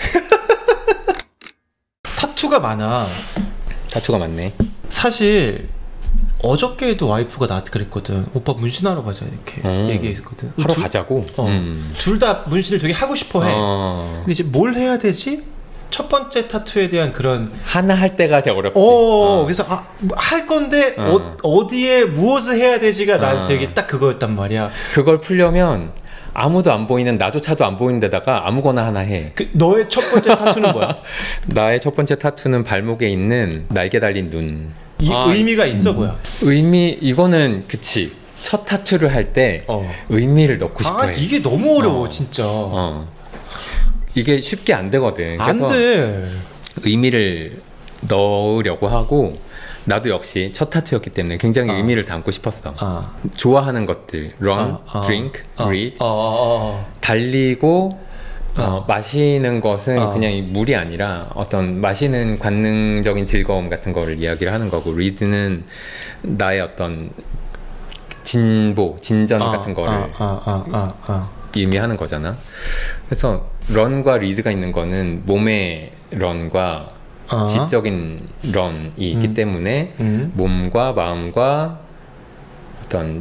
[SPEAKER 1] 타투가 많아.
[SPEAKER 2] 타투가 많네.
[SPEAKER 1] 사실 어저께도 와이프가 나한테 그랬거든. 오빠 문신하러 가자 이렇게 음. 얘기했거든.
[SPEAKER 2] 하러 둘, 가자고?
[SPEAKER 1] 어. 음. 둘 다 문신을 되게 하고 싶어 해.
[SPEAKER 2] 어.
[SPEAKER 1] 근데 이제 뭘 해야 되지? 첫 번째 타투에 대한 그런
[SPEAKER 2] 하나 할 때가 제일 어렵지.
[SPEAKER 1] 어. 그래서 아, 할 건데 어. 어, 어디에 무엇을 해야 되지가 어. 난 되게 딱 그거였단 말이야.
[SPEAKER 2] 그걸 풀려면 아무도 안 보이는 나조차도 안 보이는 데다가 아무거나 하나 해.
[SPEAKER 1] 그, 너의 첫 번째 타투는 뭐야?
[SPEAKER 2] 나의 첫 번째 타투는 발목에 있는 날개 달린 눈.
[SPEAKER 1] 이 아, 의미가 있어 뭐야?
[SPEAKER 2] 의미 이거는 그치. 첫 타투를 할 때
[SPEAKER 1] 어. 의미를 넣고 싶어 해. 아, 이게 너무 어려워 어. 진짜.
[SPEAKER 2] 어. 이게 쉽게 안 되거든.
[SPEAKER 1] 안
[SPEAKER 2] 그래서
[SPEAKER 1] 돼.
[SPEAKER 2] 의미를 넣으려고 하고 나도 역시 첫 타투였기 때문에 굉장히 어. 의미를 담고 싶었어. 어. 좋아하는 것들 run,
[SPEAKER 1] 어. 어.
[SPEAKER 2] drink,
[SPEAKER 1] 어.
[SPEAKER 2] read
[SPEAKER 1] 어. 어.
[SPEAKER 2] 달리고 어.
[SPEAKER 1] 어.
[SPEAKER 2] 마시는 것은
[SPEAKER 1] 어.
[SPEAKER 2] 그냥 물이 아니라 어떤 마시는 관능적인 즐거움 같은 거를 이야기를 하는 거고 read는 나의 어떤 진보, 진전
[SPEAKER 1] 어.
[SPEAKER 2] 같은 거를
[SPEAKER 1] 어. 어. 어. 어. 어.
[SPEAKER 2] 의미하는 거잖아. 그래서 런과 리드가 있는 거는 몸의 런과 어. 지적인 런이 있기 음. 때문에
[SPEAKER 1] 음.
[SPEAKER 2] 몸과 마음과 어떤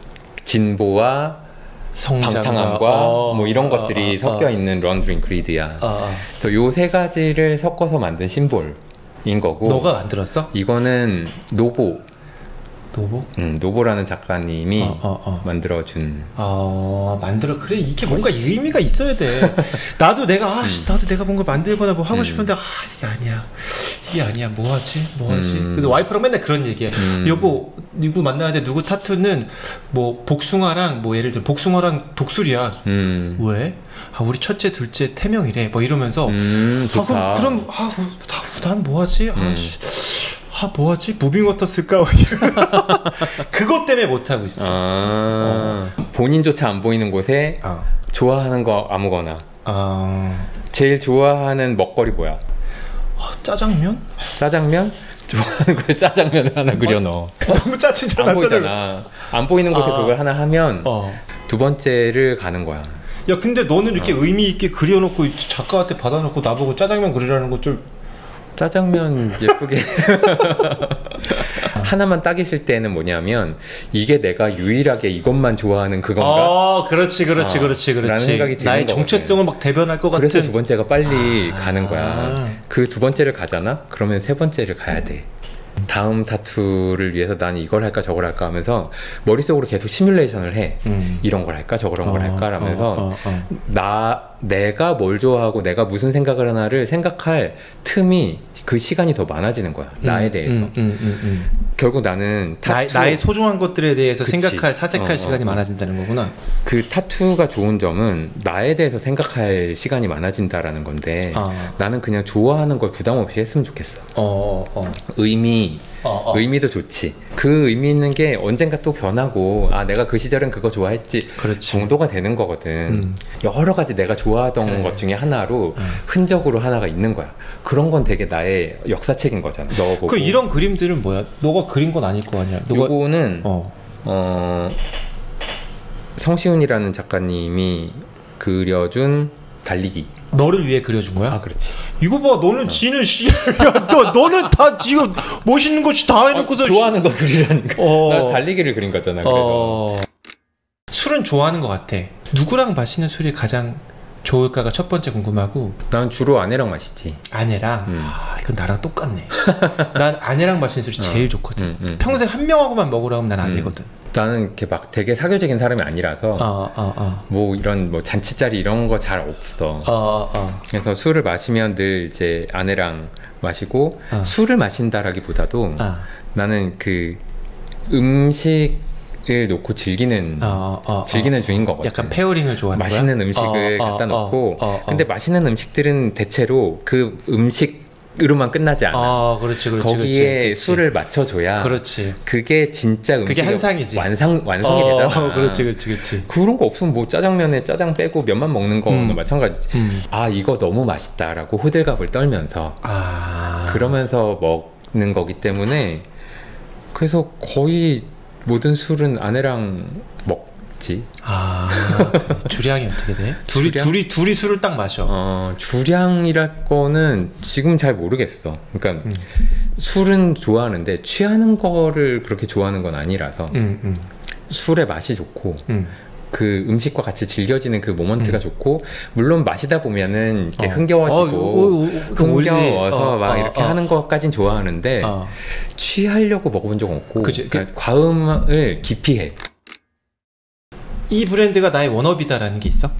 [SPEAKER 2] 진보와
[SPEAKER 1] 성장과,
[SPEAKER 2] 방탕함과
[SPEAKER 1] 어.
[SPEAKER 2] 뭐 이런 것들이
[SPEAKER 1] 어. 어.
[SPEAKER 2] 섞여 있는 런, 드링크, 리드야.
[SPEAKER 1] 어.
[SPEAKER 2] 그래서 요 세 가지를 섞어서 만든 심볼인 거고.
[SPEAKER 1] 너가 만들었어?
[SPEAKER 2] 이거는 노보.
[SPEAKER 1] 노보?
[SPEAKER 2] 음, 노보라는 작가님이
[SPEAKER 1] 어, 어, 어.
[SPEAKER 2] 만들어준.
[SPEAKER 1] 아, 만들어. 그래, 이게 뭔가 멋있지. 의미가 있어야 돼. 나도 내가, 아, 음. 나도 내가 뭔가 만들거나 뭐 하고 음. 싶은데, 아, 이게 아니야. 이게 아니야. 뭐 하지? 뭐 하지? 음. 그래서 와이프랑 맨날 그런 얘기해. 음. 여보, 누구 만나는데 누구 타투는 뭐 복숭아랑 뭐 예를 들어 복숭아랑 독수리야.
[SPEAKER 2] 음.
[SPEAKER 1] 왜? 아, 우리 첫째, 둘째 태명이래. 뭐 이러면서.
[SPEAKER 2] 음, 좋다.
[SPEAKER 1] 아, 그럼, 그럼, 아, 난 뭐 하지? 아,
[SPEAKER 2] 음.
[SPEAKER 1] 아 뭐하지? 무빙워터 쓸까? 그것 때문에 못하고 있어.
[SPEAKER 2] 아, 어. 본인조차 안 보이는 곳에
[SPEAKER 1] 어.
[SPEAKER 2] 좋아하는 거 아무거나.
[SPEAKER 1] 아.
[SPEAKER 2] 제일 좋아하는 먹거리 뭐야?
[SPEAKER 1] 아, 짜장면?
[SPEAKER 2] 짜장면? 좋아하는 거에 짜장면을 하나 그려 넣어.
[SPEAKER 1] 어? 너무 짜치잖아.
[SPEAKER 2] 안 보이잖아. 안 보이는 곳에 아. 그걸 하나 하면
[SPEAKER 1] 어.
[SPEAKER 2] 두 번째를 가는 거야.
[SPEAKER 1] 야 근데 너는 이렇게 어. 의미 있게 그려놓고 작가한테 받아놓고 나보고 짜장면 그리라는 거 좀
[SPEAKER 2] 짜장면 예쁘게 하나만 딱 있을 때는 뭐냐면 이게 내가 유일하게 이것만 좋아하는 그건가?
[SPEAKER 1] 아 그렇지 그렇지
[SPEAKER 2] 어,
[SPEAKER 1] 그렇지 그렇지
[SPEAKER 2] 라는 생각이 드는
[SPEAKER 1] 나의 정체성을 막 대변할 것
[SPEAKER 2] 그래서
[SPEAKER 1] 같은.
[SPEAKER 2] 두 번째가 빨리
[SPEAKER 1] 아,
[SPEAKER 2] 가는 거야. 그 두 번째를 가잖아? 그러면 세 번째를 가야 돼. 다음 타투를 위해서 난 이걸 할까 저걸 할까 하면서 머릿속으로 계속 시뮬레이션을 해.
[SPEAKER 1] 음.
[SPEAKER 2] 이런 걸 할까 저런 걸
[SPEAKER 1] 어,
[SPEAKER 2] 할까 라면서
[SPEAKER 1] 어, 어, 어.
[SPEAKER 2] 나 내가 뭘 좋아하고 내가 무슨 생각을 하나를 생각할 틈이 그 시간이 더 많아지는 거야.
[SPEAKER 1] 음,
[SPEAKER 2] 나에 대해서.
[SPEAKER 1] 음, 음, 음, 음.
[SPEAKER 2] 결국 나는 타투,
[SPEAKER 1] 나의, 나의 소중한 것들에 대해서
[SPEAKER 2] 그치.
[SPEAKER 1] 생각할 사색할
[SPEAKER 2] 어,
[SPEAKER 1] 시간이
[SPEAKER 2] 어,
[SPEAKER 1] 많아진다는 거구나.
[SPEAKER 2] 그 타투가 좋은 점은 나에 대해서 생각할 시간이 많아진다라는 건데
[SPEAKER 1] 어.
[SPEAKER 2] 나는 그냥 좋아하는 걸 부담 없이 했으면 좋겠어.
[SPEAKER 1] 어, 어.
[SPEAKER 2] 의미
[SPEAKER 1] 어, 어.
[SPEAKER 2] 의미도 좋지. 그 의미 있는 게 언젠가 또 변하고 아 내가 그 시절엔 그거 좋아했지
[SPEAKER 1] 그렇지.
[SPEAKER 2] 정도가 되는 거거든.
[SPEAKER 1] 음.
[SPEAKER 2] 여러 가지 내가 좋아하던
[SPEAKER 1] 그래.
[SPEAKER 2] 것 중에 하나로
[SPEAKER 1] 음.
[SPEAKER 2] 흔적으로 하나가 있는 거야. 그런 건 되게 나의 역사책인 거잖아. 너 보고.
[SPEAKER 1] 그 이런 그림들은 뭐야? 너가 그린 건 아닐 거 아니야? 너가...
[SPEAKER 2] 요거는
[SPEAKER 1] 어.
[SPEAKER 2] 어 성시훈이라는 작가님이 그려준 달리기.
[SPEAKER 1] 너를 위해 그려준 거야?
[SPEAKER 2] 아, 그렇지.
[SPEAKER 1] 이거 봐, 너는 어. 지는 씨, 야, 너 너는 다 지금 멋있는 거 다 해놓고서
[SPEAKER 2] 어, 좋아하는 거 그리라니까.
[SPEAKER 1] 어.
[SPEAKER 2] 나 달리기를 그린 거잖아.
[SPEAKER 1] 어. 술은 좋아하는 것 같아. 누구랑 마시는 술이 가장 좋을까가 첫 번째 궁금하고.
[SPEAKER 2] 난 주로 아내랑 마시지.
[SPEAKER 1] 아내랑? 음. 아, 이건 나랑 똑같네. 난 아내랑 마시는 술이 어. 제일 좋거든. 음, 음. 평생 한 명하고만 먹으라 하면 난 안 되거든. 음.
[SPEAKER 2] 나는 이렇게 막 되게 사교적인 사람이 아니라서
[SPEAKER 1] 어, 어, 어.
[SPEAKER 2] 뭐 이런 뭐 잔치자리 이런 거 잘 없어.
[SPEAKER 1] 어, 어, 어.
[SPEAKER 2] 그래서 술을 마시면 늘 이제 아내랑 마시고 어. 술을 마신다라기보다도 어. 나는 그 음식을 놓고 즐기는 어, 어, 즐기는 어. 중인 거거든.
[SPEAKER 1] 약간 페어링을 좋아하는
[SPEAKER 2] 맛있는
[SPEAKER 1] 거야?
[SPEAKER 2] 음식을
[SPEAKER 1] 어,
[SPEAKER 2] 갖다
[SPEAKER 1] 어,
[SPEAKER 2] 놓고
[SPEAKER 1] 어, 어, 어.
[SPEAKER 2] 근데 맛있는 음식들은 대체로 그 음식 으로만 끝나지 않아.
[SPEAKER 1] 아, 그렇지, 그렇지,
[SPEAKER 2] 거기에
[SPEAKER 1] 그렇지.
[SPEAKER 2] 술을 맞춰줘야.
[SPEAKER 1] 그렇지.
[SPEAKER 2] 그게 진짜 음식.
[SPEAKER 1] 그게 한상이지.
[SPEAKER 2] 완성 완성이
[SPEAKER 1] 어,
[SPEAKER 2] 되잖아.
[SPEAKER 1] 그렇지, 그렇지, 그렇지.
[SPEAKER 2] 그런 거 없으면 뭐 짜장면에 짜장 빼고 면만 먹는 거는
[SPEAKER 1] 음.
[SPEAKER 2] 마찬가지지. 음. 아, 이거 너무 맛있다라고 호들갑을 떨면서.
[SPEAKER 1] 아.
[SPEAKER 2] 그러면서 먹는 거기 때문에 그래서 거의 모든 술은 아내랑 먹.
[SPEAKER 1] 아, 주량이 어떻게 돼? 둘이 주량? 둘이 둘이 술을 딱 마셔.
[SPEAKER 2] 어, 주량이랄 거는 지금 잘 모르겠어. 그러니까 음. 술은 좋아하는데 취하는 거를 그렇게 좋아하는 건 아니라서
[SPEAKER 1] 음, 음.
[SPEAKER 2] 술의 맛이 좋고 음. 그 음식과 같이 즐겨지는 그 모먼트가
[SPEAKER 1] 음.
[SPEAKER 2] 좋고 물론 마시다 보면은 이렇게
[SPEAKER 1] 어.
[SPEAKER 2] 흥겨워지고
[SPEAKER 1] 어, 어, 어,
[SPEAKER 2] 흥겨워서
[SPEAKER 1] 어,
[SPEAKER 2] 막
[SPEAKER 1] 어,
[SPEAKER 2] 이렇게
[SPEAKER 1] 어.
[SPEAKER 2] 하는 것까진 좋아하는데 어. 취하려고 먹어본 적 없고
[SPEAKER 1] 그치?
[SPEAKER 2] 그러니까 과음을 기피해.
[SPEAKER 1] 이 브랜드가 나의 워너비다라는 게 있어?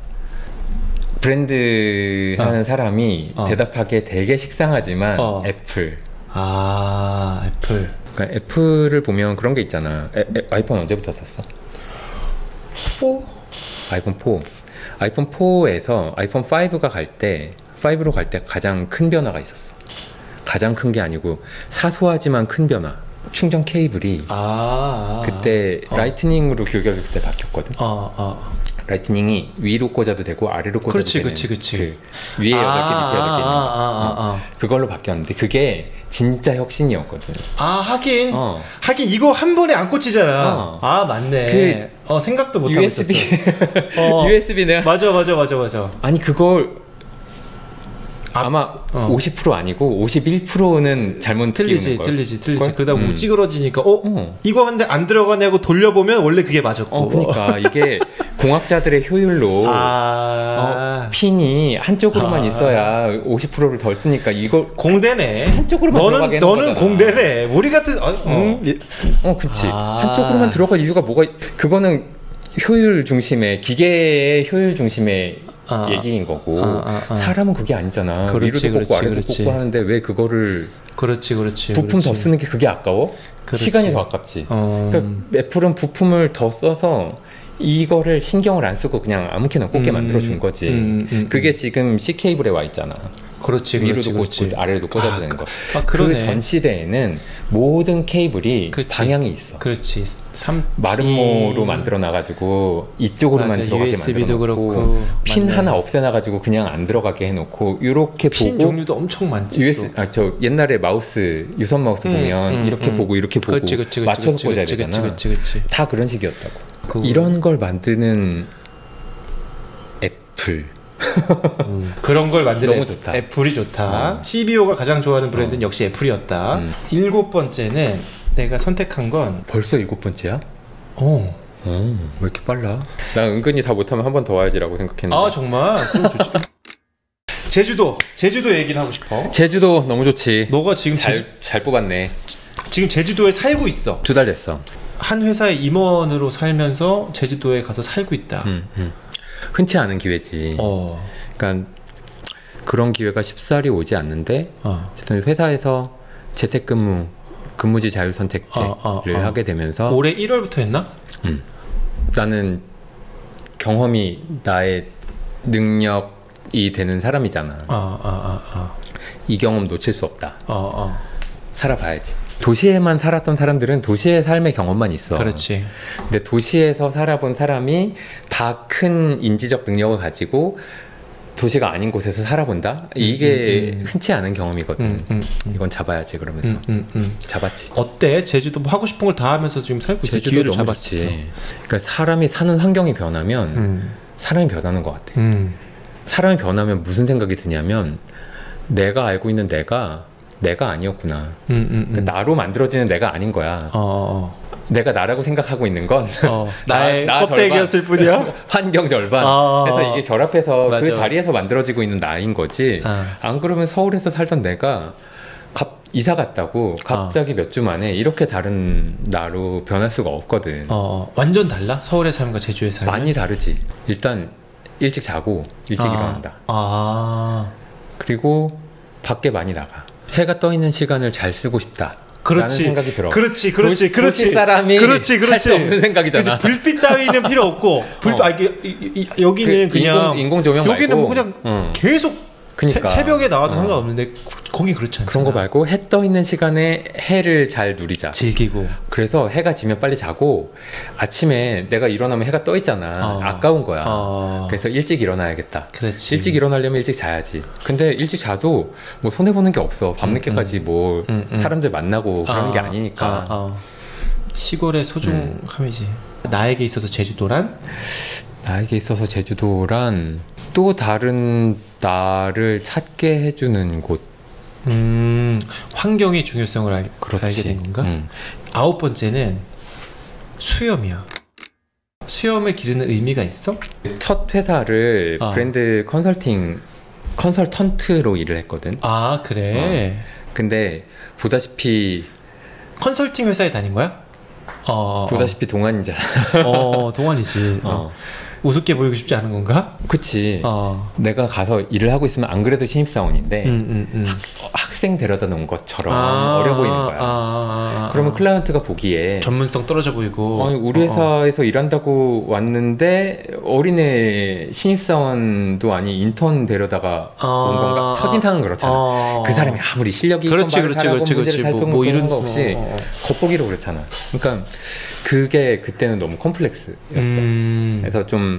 [SPEAKER 2] 브랜드 어. 하는 사람이 어. 대답하기에 되게 식상하지만 어. 애플.
[SPEAKER 1] 아, 애플.
[SPEAKER 2] 그러니까 애플을 보면 그런 게 있잖아. 에, 에, 아이폰 언제부터 썼어?
[SPEAKER 1] 사?
[SPEAKER 2] 아이폰 사. 아이폰 사에서 아이폰 오가 갈 때, 오로 갈 때 가장 큰 변화가 있었어. 가장 큰 게 아니고 사소하지만 큰 변화. 충전 케이블이
[SPEAKER 1] 아, 아,
[SPEAKER 2] 그때
[SPEAKER 1] 어.
[SPEAKER 2] 라이트닝으로 규격이 그때 바뀌었거든.
[SPEAKER 1] 어, 어.
[SPEAKER 2] 라이트닝이 위로 꽂아도 되고 아래로 꽂아도
[SPEAKER 1] 그렇지,
[SPEAKER 2] 되는
[SPEAKER 1] 그렇지, 그렇지.
[SPEAKER 2] 그 위에 여덟 개
[SPEAKER 1] 아,
[SPEAKER 2] 밑에 여덟 개 있는 거.
[SPEAKER 1] 아, 아, 아, 아.
[SPEAKER 2] 그걸로 바뀌었는데 그게 진짜 혁신이었거든.
[SPEAKER 1] 아, 하긴
[SPEAKER 2] 어.
[SPEAKER 1] 하긴 이거 한 번에 안 꽂히잖아.
[SPEAKER 2] 어.
[SPEAKER 1] 아, 맞네.
[SPEAKER 2] 그
[SPEAKER 1] 어, 생각도 못 하고 있었어.
[SPEAKER 2] 어. 유에스비 내가
[SPEAKER 1] 맞아, 맞아, 맞아, 맞아.
[SPEAKER 2] 아니 그걸 아, 아마
[SPEAKER 1] 어.
[SPEAKER 2] 오십 퍼센트 아니고 오십일 퍼센트는 잘못
[SPEAKER 1] 틀리지,
[SPEAKER 2] 걸?
[SPEAKER 1] 틀리지, 틀리지.
[SPEAKER 2] 걸?
[SPEAKER 1] 그러다 뭐
[SPEAKER 2] 음.
[SPEAKER 1] 찌그러지니까, 어?
[SPEAKER 2] 어.
[SPEAKER 1] 이거 근데 안 들어가냐고 돌려보면 원래 그게 맞았고.
[SPEAKER 2] 어, 그러니까 이게 공학자들의 효율로
[SPEAKER 1] 아.
[SPEAKER 2] 어, 핀이 한쪽으로만 아. 있어야 오십 퍼센트를 덜 쓰니까 이걸
[SPEAKER 1] 공대네.
[SPEAKER 2] 한쪽으로만
[SPEAKER 1] 너는
[SPEAKER 2] 들어가게
[SPEAKER 1] 너는
[SPEAKER 2] 거잖아.
[SPEAKER 1] 공대네. 우리 같은 어,
[SPEAKER 2] 어,
[SPEAKER 1] 음.
[SPEAKER 2] 어 그치.
[SPEAKER 1] 아.
[SPEAKER 2] 한쪽으로만 들어갈 이유가 뭐가? 그거는 효율 중심의 기계의 효율 중심의 아, 얘기인 거고
[SPEAKER 1] 아, 아, 아.
[SPEAKER 2] 사람은 그게 아니잖아.
[SPEAKER 1] 그렇지,
[SPEAKER 2] 위로도 꽂고 아래도
[SPEAKER 1] 그렇지.
[SPEAKER 2] 꽂고 하는데 왜 그거를
[SPEAKER 1] 그렇지 그렇지
[SPEAKER 2] 부품
[SPEAKER 1] 그렇지.
[SPEAKER 2] 더 쓰는 게 그게 아까워?
[SPEAKER 1] 그렇지.
[SPEAKER 2] 시간이 더 아깝지.
[SPEAKER 1] 어...
[SPEAKER 2] 그러니까 애플은 부품을 더 써서 이거를 신경을 안 쓰고 그냥 아무렇게나 꽂게 음, 만들어 준 거지. 음, 음, 그게 음. 지금 C 케이블에 와 있잖아.
[SPEAKER 1] 그렇지,
[SPEAKER 2] 위로도
[SPEAKER 1] 그렇지,
[SPEAKER 2] 꽂고 아래로도 꽂아도
[SPEAKER 1] 아,
[SPEAKER 2] 되는 거.
[SPEAKER 1] 아,
[SPEAKER 2] 그 전 시대에는 모든 케이블이
[SPEAKER 1] 그렇지.
[SPEAKER 2] 방향이 있어.
[SPEAKER 1] 그렇지. 삼...
[SPEAKER 2] 마름모로 만들어 놔가지고 이쪽으로만
[SPEAKER 1] 맞아,
[SPEAKER 2] 들어가게
[SPEAKER 1] 유에스비도
[SPEAKER 2] 만들어 놓고
[SPEAKER 1] 그렇고,
[SPEAKER 2] 핀
[SPEAKER 1] 맞네.
[SPEAKER 2] 하나 없애놔가지고 그냥 안 들어가게 해놓고 이렇게
[SPEAKER 1] 핀
[SPEAKER 2] 보고
[SPEAKER 1] 종류도 엄청 많지.
[SPEAKER 2] 유에스 아 저 옛날에 마우스 유선 마우스
[SPEAKER 1] 음,
[SPEAKER 2] 보면
[SPEAKER 1] 음,
[SPEAKER 2] 이렇게
[SPEAKER 1] 음.
[SPEAKER 2] 보고 이렇게 보고
[SPEAKER 1] 그렇지, 그렇지, 그렇지,
[SPEAKER 2] 맞춰서
[SPEAKER 1] 그렇지,
[SPEAKER 2] 꽂아야
[SPEAKER 1] 그렇지,
[SPEAKER 2] 되잖아.
[SPEAKER 1] 그렇지, 그렇지.
[SPEAKER 2] 다 그런 식이었다고.
[SPEAKER 1] 그거...
[SPEAKER 2] 이런 걸 만드는 애플.
[SPEAKER 1] 음, 그런 걸 만드는
[SPEAKER 2] 너무 좋다.
[SPEAKER 1] 애플이 좋다.
[SPEAKER 2] 어.
[SPEAKER 1] 씨비오가 가장 좋아하는 브랜드는
[SPEAKER 2] 어.
[SPEAKER 1] 역시 애플이었다.
[SPEAKER 2] 음.
[SPEAKER 1] 일곱 번째는 내가 선택한 건
[SPEAKER 2] 벌써 일곱 번째야?
[SPEAKER 1] 어.
[SPEAKER 2] 어, 왜 이렇게 빨라? 나 은근히 다 못하면 한 번 더 와야지라고 생각했는데.
[SPEAKER 1] 아 정말? 그럼 좋지. 제주도, 제주도 얘기를 하고 싶어.
[SPEAKER 2] 제주도 너무 좋지.
[SPEAKER 1] 너가 지금
[SPEAKER 2] 잘,
[SPEAKER 1] 제주...
[SPEAKER 2] 잘 뽑았네.
[SPEAKER 1] 지금 제주도에 살고 있어.
[SPEAKER 2] 두 달 됐어.
[SPEAKER 1] 한 회사의 임원으로 살면서 제주도에 가서 살고 있다.
[SPEAKER 2] 음, 음. 흔치 않은 기회지.
[SPEAKER 1] 어.
[SPEAKER 2] 그러니까 그런 기회가 쉽사리 오지 않는데
[SPEAKER 1] 어.
[SPEAKER 2] 어쨌든 회사에서 재택근무, 근무지 자율선택제를
[SPEAKER 1] 어, 어, 어.
[SPEAKER 2] 하게 되면서
[SPEAKER 1] 올해 일월부터 했나?
[SPEAKER 2] 음. 나는 경험이 나의 능력이 되는 사람이잖아.
[SPEAKER 1] 어, 어, 어, 어.
[SPEAKER 2] 이 경험 놓칠 수 없다.
[SPEAKER 1] 어, 어.
[SPEAKER 2] 살아봐야지. 도시에만 살았던 사람들은 도시의 삶의 경험만 있어.
[SPEAKER 1] 그렇지.
[SPEAKER 2] 근데 도시에서 살아본 사람이 다 큰 인지적 능력을 가지고 도시가 아닌 곳에서 살아본다? 이게 음, 음, 음. 흔치 않은 경험이거든. 음, 음, 음. 이건 잡아야지 그러면서 음, 음, 음. 잡았지.
[SPEAKER 1] 어때? 제주도 뭐 하고 싶은 걸 다 하면서 지금 살고 있어.
[SPEAKER 2] 제주도 너무 좋지. 그러니까 사람이 사는 환경이 변하면 음. 사람이 변하는 것 같아. 음. 사람이 변하면 무슨 생각이 드냐면 내가 알고 있는 내가 내가 아니었구나. 음, 음, 음. 그러니까 나로 만들어지는 내가 아닌 거야. 어. 내가 나라고 생각하고 있는 건 어,
[SPEAKER 1] 나의 나, 나 껍데기였을 뿐이야.
[SPEAKER 2] 환경 절반. 어, 그래서 이게 결합해서 맞아. 그 자리에서 만들어지고 있는 나인 거지. 어. 안 그러면 서울에서 살던 내가 갑, 이사 갔다고 갑자기 어. 몇 주 만에 이렇게 다른 나로 변할 수가 없거든.
[SPEAKER 1] 어, 완전 달라? 서울의 삶과 제주의 삶?
[SPEAKER 2] 많이 다르지. 일단 일찍 자고 일찍 아. 일어난다. 아. 그리고 밖에 많이 나가. 해가 떠 있는 시간을 잘 쓰고 싶다.
[SPEAKER 1] 그렇지.
[SPEAKER 2] 생각이 들어.
[SPEAKER 1] 그렇지, 그렇지,
[SPEAKER 2] 도시,
[SPEAKER 1] 그렇지.
[SPEAKER 2] 도시 사람이
[SPEAKER 1] 그렇지, 그렇지.
[SPEAKER 2] 할 수 없는 생각이잖아.
[SPEAKER 1] 그렇지. 불빛 따위는 필요 없고, 불, 어. 아, 이, 이, 이, 여기는 그 그냥
[SPEAKER 2] 인공, 인공 조명
[SPEAKER 1] 여기는
[SPEAKER 2] 말고,
[SPEAKER 1] 뭐 그냥 어. 계속 그러니까. 새, 새벽에 나와도 어. 상관없는데 거기 그렇지 않잖아.
[SPEAKER 2] 그런 거 말고 해 떠 있는 시간에 해를 잘 누리자.
[SPEAKER 1] 즐기고.
[SPEAKER 2] 그래서 해가 지면 빨리 자고 아침에 내가 일어나면 해가 떠 있잖아. 어. 아까운 거야. 어. 그래서 일찍 일어나야겠다.
[SPEAKER 1] 그렇지.
[SPEAKER 2] 일찍 일어나려면 일찍 자야지. 근데 일찍 자도 뭐 손해 보는 게 없어. 밤늦게까지 음, 뭐 음, 음. 사람들 만나고 그런 아, 게 아니니까. 아, 아.
[SPEAKER 1] 시골의 소중함이지. 음. 나에게 있어서 제주도란?
[SPEAKER 2] 나에게 있어서 제주도란 또 다른 나를 찾게 해주는 곳.
[SPEAKER 1] 음, 환경의 중요성을 알, 알게 된 건가? 음. 아홉 번째는 수염이야. 수염을 기르는 의미가 있어?
[SPEAKER 2] 첫 회사를 아. 브랜드 컨설팅 컨설턴트로 일을 했거든.
[SPEAKER 1] 아, 그래?
[SPEAKER 2] 어. 근데 보다시피
[SPEAKER 1] 컨설팅 회사에 다닌 거야?
[SPEAKER 2] 어, 보다시피 어. 동안이잖아.
[SPEAKER 1] 어, 동안이지. 어. 우습게 보이고 싶지 않은 건가?
[SPEAKER 2] 그치. 어. 내가 가서 일을 하고 있으면 안 그래도 신입사원인데 음, 음, 음. 학, 학생 데려다 놓은 것처럼 아, 어려 보이는 거야. 아, 아, 아, 그러면 아. 클라이언트가 보기에
[SPEAKER 1] 전문성 떨어져 보이고
[SPEAKER 2] 아니, 우리 회사에서 어, 어. 일한다고 왔는데 어린애 신입사원도 아니 인턴 데려다가 아, 온 건가? 첫인상은 그렇잖아. 아, 그 사람이 아무리 실력이 있건
[SPEAKER 1] 그렇지, 그렇지, 그렇지,
[SPEAKER 2] 문제를 잘 뭐, 뭐 이런 거 없이
[SPEAKER 1] 어, 어.
[SPEAKER 2] 겉보기로 그렇잖아. 그러니까 그게 그때는 너무 컴플렉스였어. 음. 그래서 좀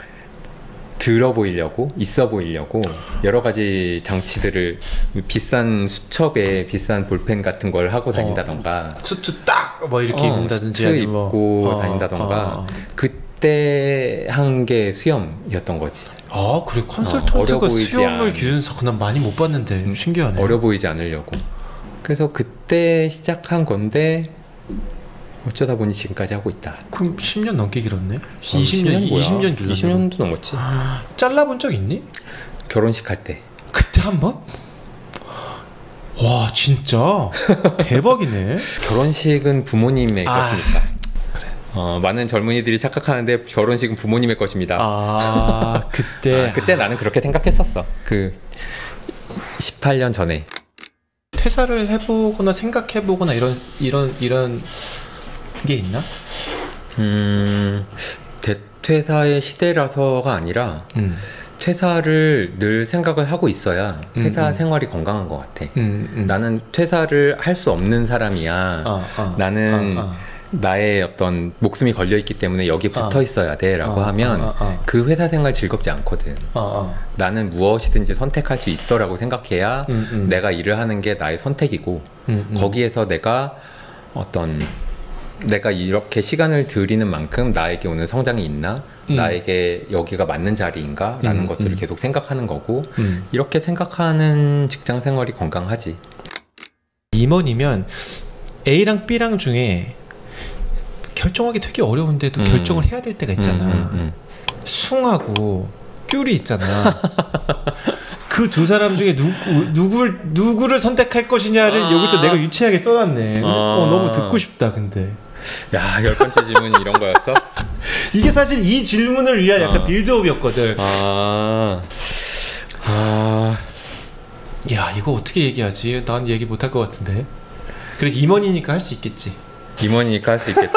[SPEAKER 2] 들어 보이려고, 있어 보이려고 여러 가지 장치들을 비싼 수첩에 비싼 볼펜 같은 걸 하고 다닌다던가
[SPEAKER 1] 어, 수트 딱 뭐 이렇게
[SPEAKER 2] 어,
[SPEAKER 1] 입는다든지
[SPEAKER 2] 수트 입고 어, 다닌다던가 어, 어. 그때 한 게 수염이었던 거지.
[SPEAKER 1] 아, 그래? 컨설턴트가 어, 수염을 않... 기르는 난 많이 못 봤는데 음, 신기하네.
[SPEAKER 2] 어려 보이지 않으려고. 그래서 그때 시작한 건데 어쩌다 보니 지금까지 하고 있다.
[SPEAKER 1] 그럼 십 년 넘게 길었네?
[SPEAKER 2] 어, 이십 년, 이십 년 길렀네. 이십 년도 넘었지.
[SPEAKER 1] 아, 잘라본 적 있니?
[SPEAKER 2] 결혼식 할 때.
[SPEAKER 1] 그때 한 번? 와, 진짜 대박이네.
[SPEAKER 2] 결혼식은 부모님의 아, 것이니까. 그래. 어, 많은 젊은이들이 착각하는데 결혼식은 부모님의 것입니다.
[SPEAKER 1] 아, 그때.
[SPEAKER 2] 아, 그때 나는 그렇게 생각했었어. 그 십팔 년 전에.
[SPEAKER 1] 퇴사를 해보거나 생각해보거나 이런 이런 이런 게 있나?
[SPEAKER 2] 음, 대퇴사의 시대라서가 아니라 음. 퇴사를 늘 생각을 하고 있어야 회사 음, 음. 생활이 건강한 것 같아. 음, 음. 나는 퇴사를 할 수 없는 사람이야. 어, 어, 나는 어, 어. 나의 어떤 목숨이 걸려있기 때문에 여기 붙어 있어야 돼 라고 어, 하면 어, 어, 어. 그 회사 생활 즐겁지 않거든. 어, 어. 나는 무엇이든지 선택할 수 있어 라고 생각해야 음, 음. 내가 일을 하는 게 나의 선택이고 음, 음. 거기에서 내가 어떤 내가 이렇게 시간을 들이는 만큼 나에게 오는 성장이 있나? 음. 나에게 여기가 맞는 자리인가? 라는 음, 것들을 음. 계속 생각하는 거고 음. 이렇게 생각하는 직장 생활이 건강하지.
[SPEAKER 1] 임원이면 A랑 B랑 중에 결정하기 되게 어려운데도 음. 결정을 해야 될 때가 있잖아. 음, 음, 음. 숭하고 귤이 있잖아. 그 두 사람 중에 누구, 누굴, 누구를 선택할 것이냐를 아. 여기다 내가 유치하게 써놨네. 아. 어, 너무 듣고 싶다, 근데.
[SPEAKER 2] 야, 열 번째 질문이 이런 거였어?
[SPEAKER 1] 이게 사실 이 질문을 위한 약간 아. 빌드업이었거든.
[SPEAKER 2] 아. 아.
[SPEAKER 1] 야, 이거 어떻게 얘기하지? 난 얘기 못할 것 같은데. 그래, 임원이니까 할 수 있겠지.
[SPEAKER 2] 임원이니까 할 수 있겠지.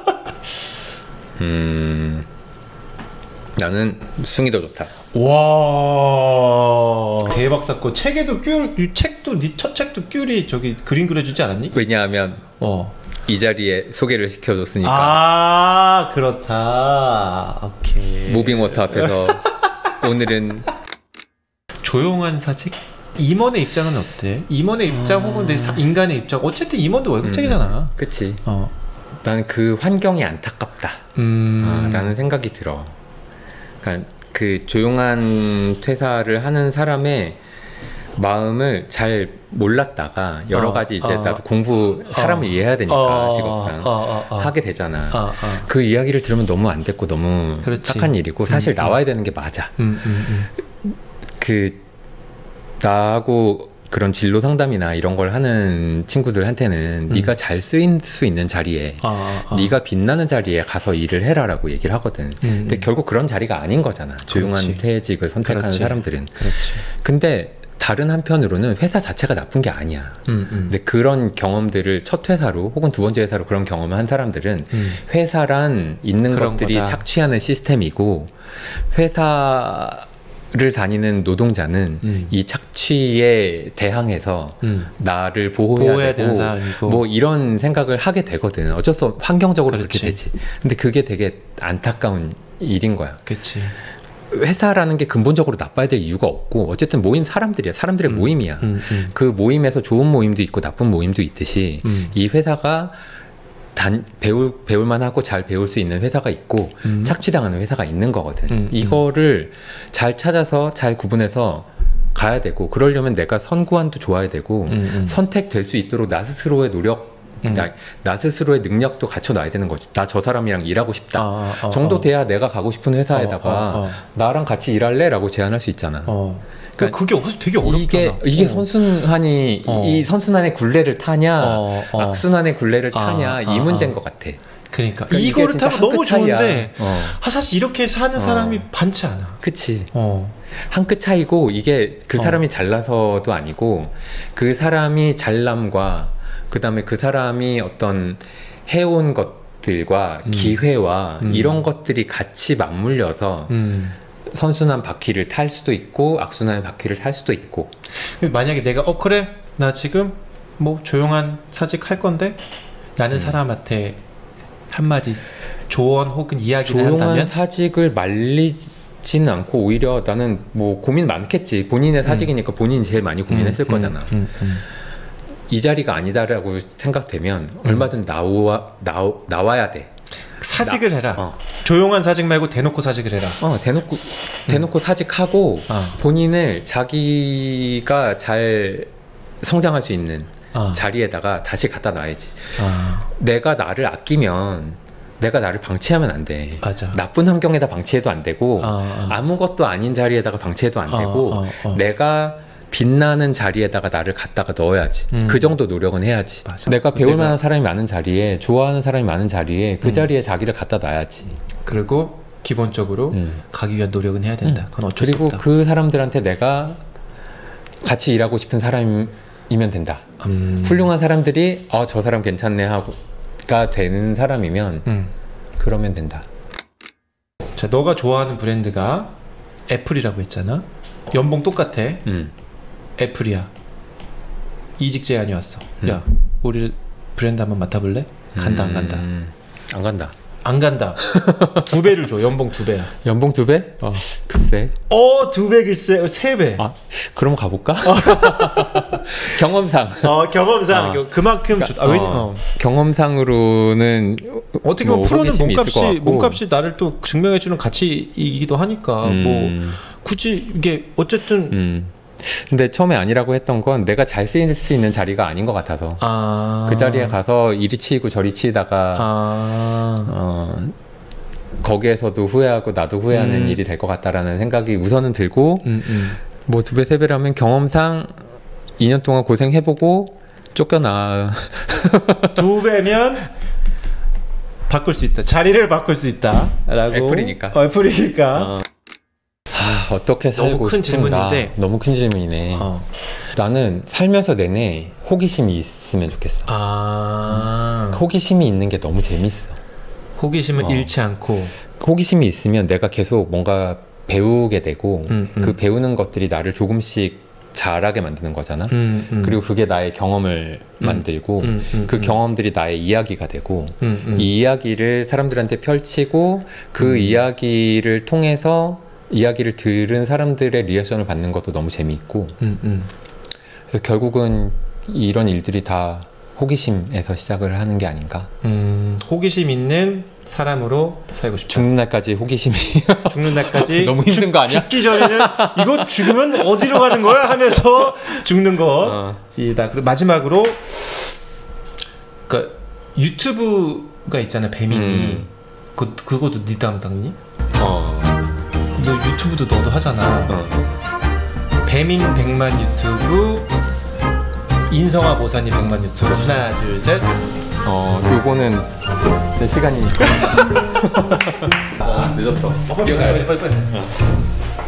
[SPEAKER 2] 음. 나는 숭이 더 좋다.
[SPEAKER 1] 와, 대박 사건. 책에도 귤, 책도 네 첫 책도 귤이 저기 그림 그려주지 않았니?
[SPEAKER 2] 왜냐하면 어. 이 자리에 소개를 시켜줬으니까.
[SPEAKER 1] 아, 그렇다. 오케이.
[SPEAKER 2] 무빙워터 앞에서 오늘은
[SPEAKER 1] 조용한 사직? 임원의 입장은 어때? 임원의 입장 아... 혹은 내 사, 인간의 입장. 어쨌든 임원도 월급쟁이잖아. 음,
[SPEAKER 2] 그치. 어. 나는 그 환경이 안타깝다. 음... 아, 라는 생각이 들어. 그러니까 그 조용한 퇴사를 하는 사람의 마음을 잘 몰랐다가 여러 어, 가지 이제 어, 나도 공부 사람을 어, 이해해야 되니까 어, 직업상 어, 어, 어, 하게 되잖아. 어, 어. 그 이야기를 들으면 너무 안 됐고 너무 그렇지. 착한 일이고 사실 음, 나와야 되는 게 맞아. 음, 음, 음. 그 나하고 그런 진로 상담이나 이런 걸 하는 친구들한테는 음. 네가 잘 쓰일 수 있는 자리에 어, 어. 네가 빛나는 자리에 가서 일을 해라라고 얘기를 하거든. 음, 근데 결국 그런 자리가 아닌 거잖아. 조용한 그렇지. 퇴직을 선택하는 그렇지. 사람들은. 그렇지. 근데 다른 한편으로는 회사 자체가 나쁜 게 아니야. 음, 음. 근데 그런 경험들을 첫 회사로 혹은 두 번째 회사로 그런 경험을 한 사람들은 음. 회사란 있는 것들이 거다. 착취하는 시스템이고 회사를 다니는 노동자는 음. 이 착취에 대항해서 음. 나를 보호해야, 보호해야 되고 뭐 이런 생각을 하게 되거든. 어쩔 수 없, 환경적으로 그렇지. 그렇게 되지. 근데 그게 되게 안타까운 일인 거야.
[SPEAKER 1] 그치.
[SPEAKER 2] 회사라는 게 근본적으로 나빠야 될 이유가 없고 어쨌든 모인 사람들이야. 사람들의 음, 모임이야. 음, 음. 그 모임에서 좋은 모임도 있고 나쁜 모임도 있듯이 음. 이 회사가 단, 배울, 배울만 하고 잘 배울 수 있는 회사가 있고 음. 착취당하는 회사가 있는 거거든. 음, 이거를 음. 잘 찾아서 잘 구분해서 가야 되고 그러려면 내가 선구안도 좋아야 되고 음, 음. 선택될 수 있도록 나 스스로의 노력 음. 나, 나 스스로의 능력도 갖춰놔야 되는 거지. 나 저 사람이랑 일하고 싶다 아, 아, 정도 돼야 아. 내가 가고 싶은 회사에다가 아, 아, 나랑 같이 일할래? 라고 제안할 수 있잖아. 어.
[SPEAKER 1] 그러니까 그게 되게 어렵잖아.
[SPEAKER 2] 이게, 이게 어. 선순환이 어. 이 선순환의 굴레를 타냐 어, 어. 악순환의 굴레를 타냐 아, 이 문제인 것 같아.
[SPEAKER 1] 그러니까, 그러니까 이거를 타면 너무 좋은데 어. 사실 이렇게 사는 사람이 어. 많지 않아.
[SPEAKER 2] 그치. 어. 한 끗 차이고 이게 그 사람이 잘나서도 아니고 그 사람이 잘남과 그 다음에 그 사람이 어떤 해온 것들과 음. 기회와 음. 이런 것들이 같이 맞물려서 음. 선순환 바퀴를 탈 수도 있고 악순환 바퀴를 탈 수도 있고.
[SPEAKER 1] 만약에 내가 어 그래 나 지금 뭐 조용한 사직 할 건데 나는 음. 사람한테 한마디 조언 혹은 이야기를
[SPEAKER 2] 한다면
[SPEAKER 1] 조용한
[SPEAKER 2] 사직을 말리지는 않고 오히려 나는 뭐 고민 많겠지. 본인의 사직이니까 음. 본인이 제일 많이 고민했을 음. 거잖아. 음. 음. 이 자리가 아니다라고 생각되면 음. 얼마든 나와, 나, 나와야 돼.
[SPEAKER 1] 사직을 나, 해라. 어. 조용한 사직 말고 대놓고 사직을 해라.
[SPEAKER 2] 어, 대놓고, 대놓고 음. 사직하고 어. 본인을 자기가 잘 성장할 수 있는 어. 자리에다가 다시 갖다 놔야지. 어. 내가 나를 아끼면 내가 나를 방치하면 안 돼.
[SPEAKER 1] 맞아.
[SPEAKER 2] 나쁜 환경에다 방치해도 안 되고 어, 어. 아무것도 아닌 자리에다가 방치해도 안 되고 어, 어, 어. 내가 빛나는 자리에다가 나를 갖다가 넣어야지. 음. 그 정도 노력은 해야지. 맞아. 내가 배울 내가... 만한 사람이 많은 자리에 좋아하는 사람이 많은 자리에 그 음. 자리에 자기를 갖다 놔야지.
[SPEAKER 1] 그리고 기본적으로 음. 가기 위한 노력은 해야 된다. 음. 그건 어쩔 수 없다.
[SPEAKER 2] 그리고 그 사람들한테 내가 같이 일하고 싶은 사람이면 된다. 음. 훌륭한 사람들이 어, 저 사람 괜찮네 하고가 되는 사람이면 음. 그러면 된다.
[SPEAKER 1] 자, 너가 좋아하는 브랜드가 애플이라고 했잖아. 연봉 똑같아. 음. 애플이야. 이직 제안이 왔어. 음. 야, 우리 브랜드 한번 맡아볼래? 간다, 음. 안 간다?
[SPEAKER 2] 안 간다.
[SPEAKER 1] 안 간다. 두 배를 줘. 연봉 두 배야.
[SPEAKER 2] 연봉 두 배? 어. 글쎄.
[SPEAKER 1] 어, 두 배 글쎄. 세 배.
[SPEAKER 2] 아, 그럼 가볼까? 경험상.
[SPEAKER 1] 어, 경험상. 어. 그만큼 좋다. 아, 어. 어.
[SPEAKER 2] 경험상으로는
[SPEAKER 1] 어떻게 보면 뭐 프로는 몸값이 몸값이 나를 또 증명해주는 가치이기도 하니까 음. 뭐 굳이 이게 어쨌든.
[SPEAKER 2] 음. 근데 처음에 아니라고 했던 건 내가 잘 쓰일 수 있는 자리가 아닌 것 같아서 아... 그 자리에 가서 이리 치이고 저리 치이다가 아... 어, 거기에서도 후회하고 나도 후회하는 음... 일이 될 것 같다라는 생각이 우선은 들고 음, 음. 뭐 두 배 세 배라면 경험상 이 년 동안 고생해보고 쫓겨나.
[SPEAKER 1] 두 배면 바꿀 수 있다. 자리를 바꿀 수 있다 라고.
[SPEAKER 2] 애플이니까.
[SPEAKER 1] 어, 애플이니까. 어.
[SPEAKER 2] 아, 어떻게 살고
[SPEAKER 1] 너무 큰
[SPEAKER 2] 싶은가.
[SPEAKER 1] 질문인데.
[SPEAKER 2] 너무 큰 질문이네. 어. 나는 살면서 내내 호기심이 있으면 좋겠어. 아. 음. 호기심이 있는 게 너무 재밌어.
[SPEAKER 1] 호기심을 어. 잃지 않고.
[SPEAKER 2] 호기심이 있으면 내가 계속 뭔가 배우게 되고 음, 음. 그 배우는 것들이 나를 조금씩 잘하게 만드는 거잖아. 음, 음. 그리고 그게 나의 경험을 음. 만들고 음, 음, 그 음. 경험들이 나의 이야기가 되고 음, 음. 이 이야기를 사람들한테 펼치고 그 음. 이야기를 통해서 이야기를 들은 사람들의 리액션을 받는 것도 너무 재미있고 음, 음. 그래서 결국은 이런 일들이 다 호기심에서 시작을 하는 게 아닌가.
[SPEAKER 1] 음, 호기심 있는 사람으로 살고 싶다.
[SPEAKER 2] 죽는 날까지 호기심이
[SPEAKER 1] 죽는 날까지
[SPEAKER 2] 너무 힘든
[SPEAKER 1] 죽,
[SPEAKER 2] 거 아니야?
[SPEAKER 1] 죽기 전에는 이거 죽으면 어디로 가는 거야? 하면서 죽는 거지다. 어. 그리고 마지막으로 그러니까 유튜브가 있잖아, 배민이. 음. 그, 그것도 네 담당니? 어. 너 유튜브도 너도 하잖아. 어. 배민 백만 유튜브, 인성아 모사님 백만 유튜브. 하나, 둘, 셋.
[SPEAKER 2] 어, 요거는 내 시간이니까. 아, 늦었어.
[SPEAKER 1] 어, 빨리, 빨리, 빨리, 빨리. 어.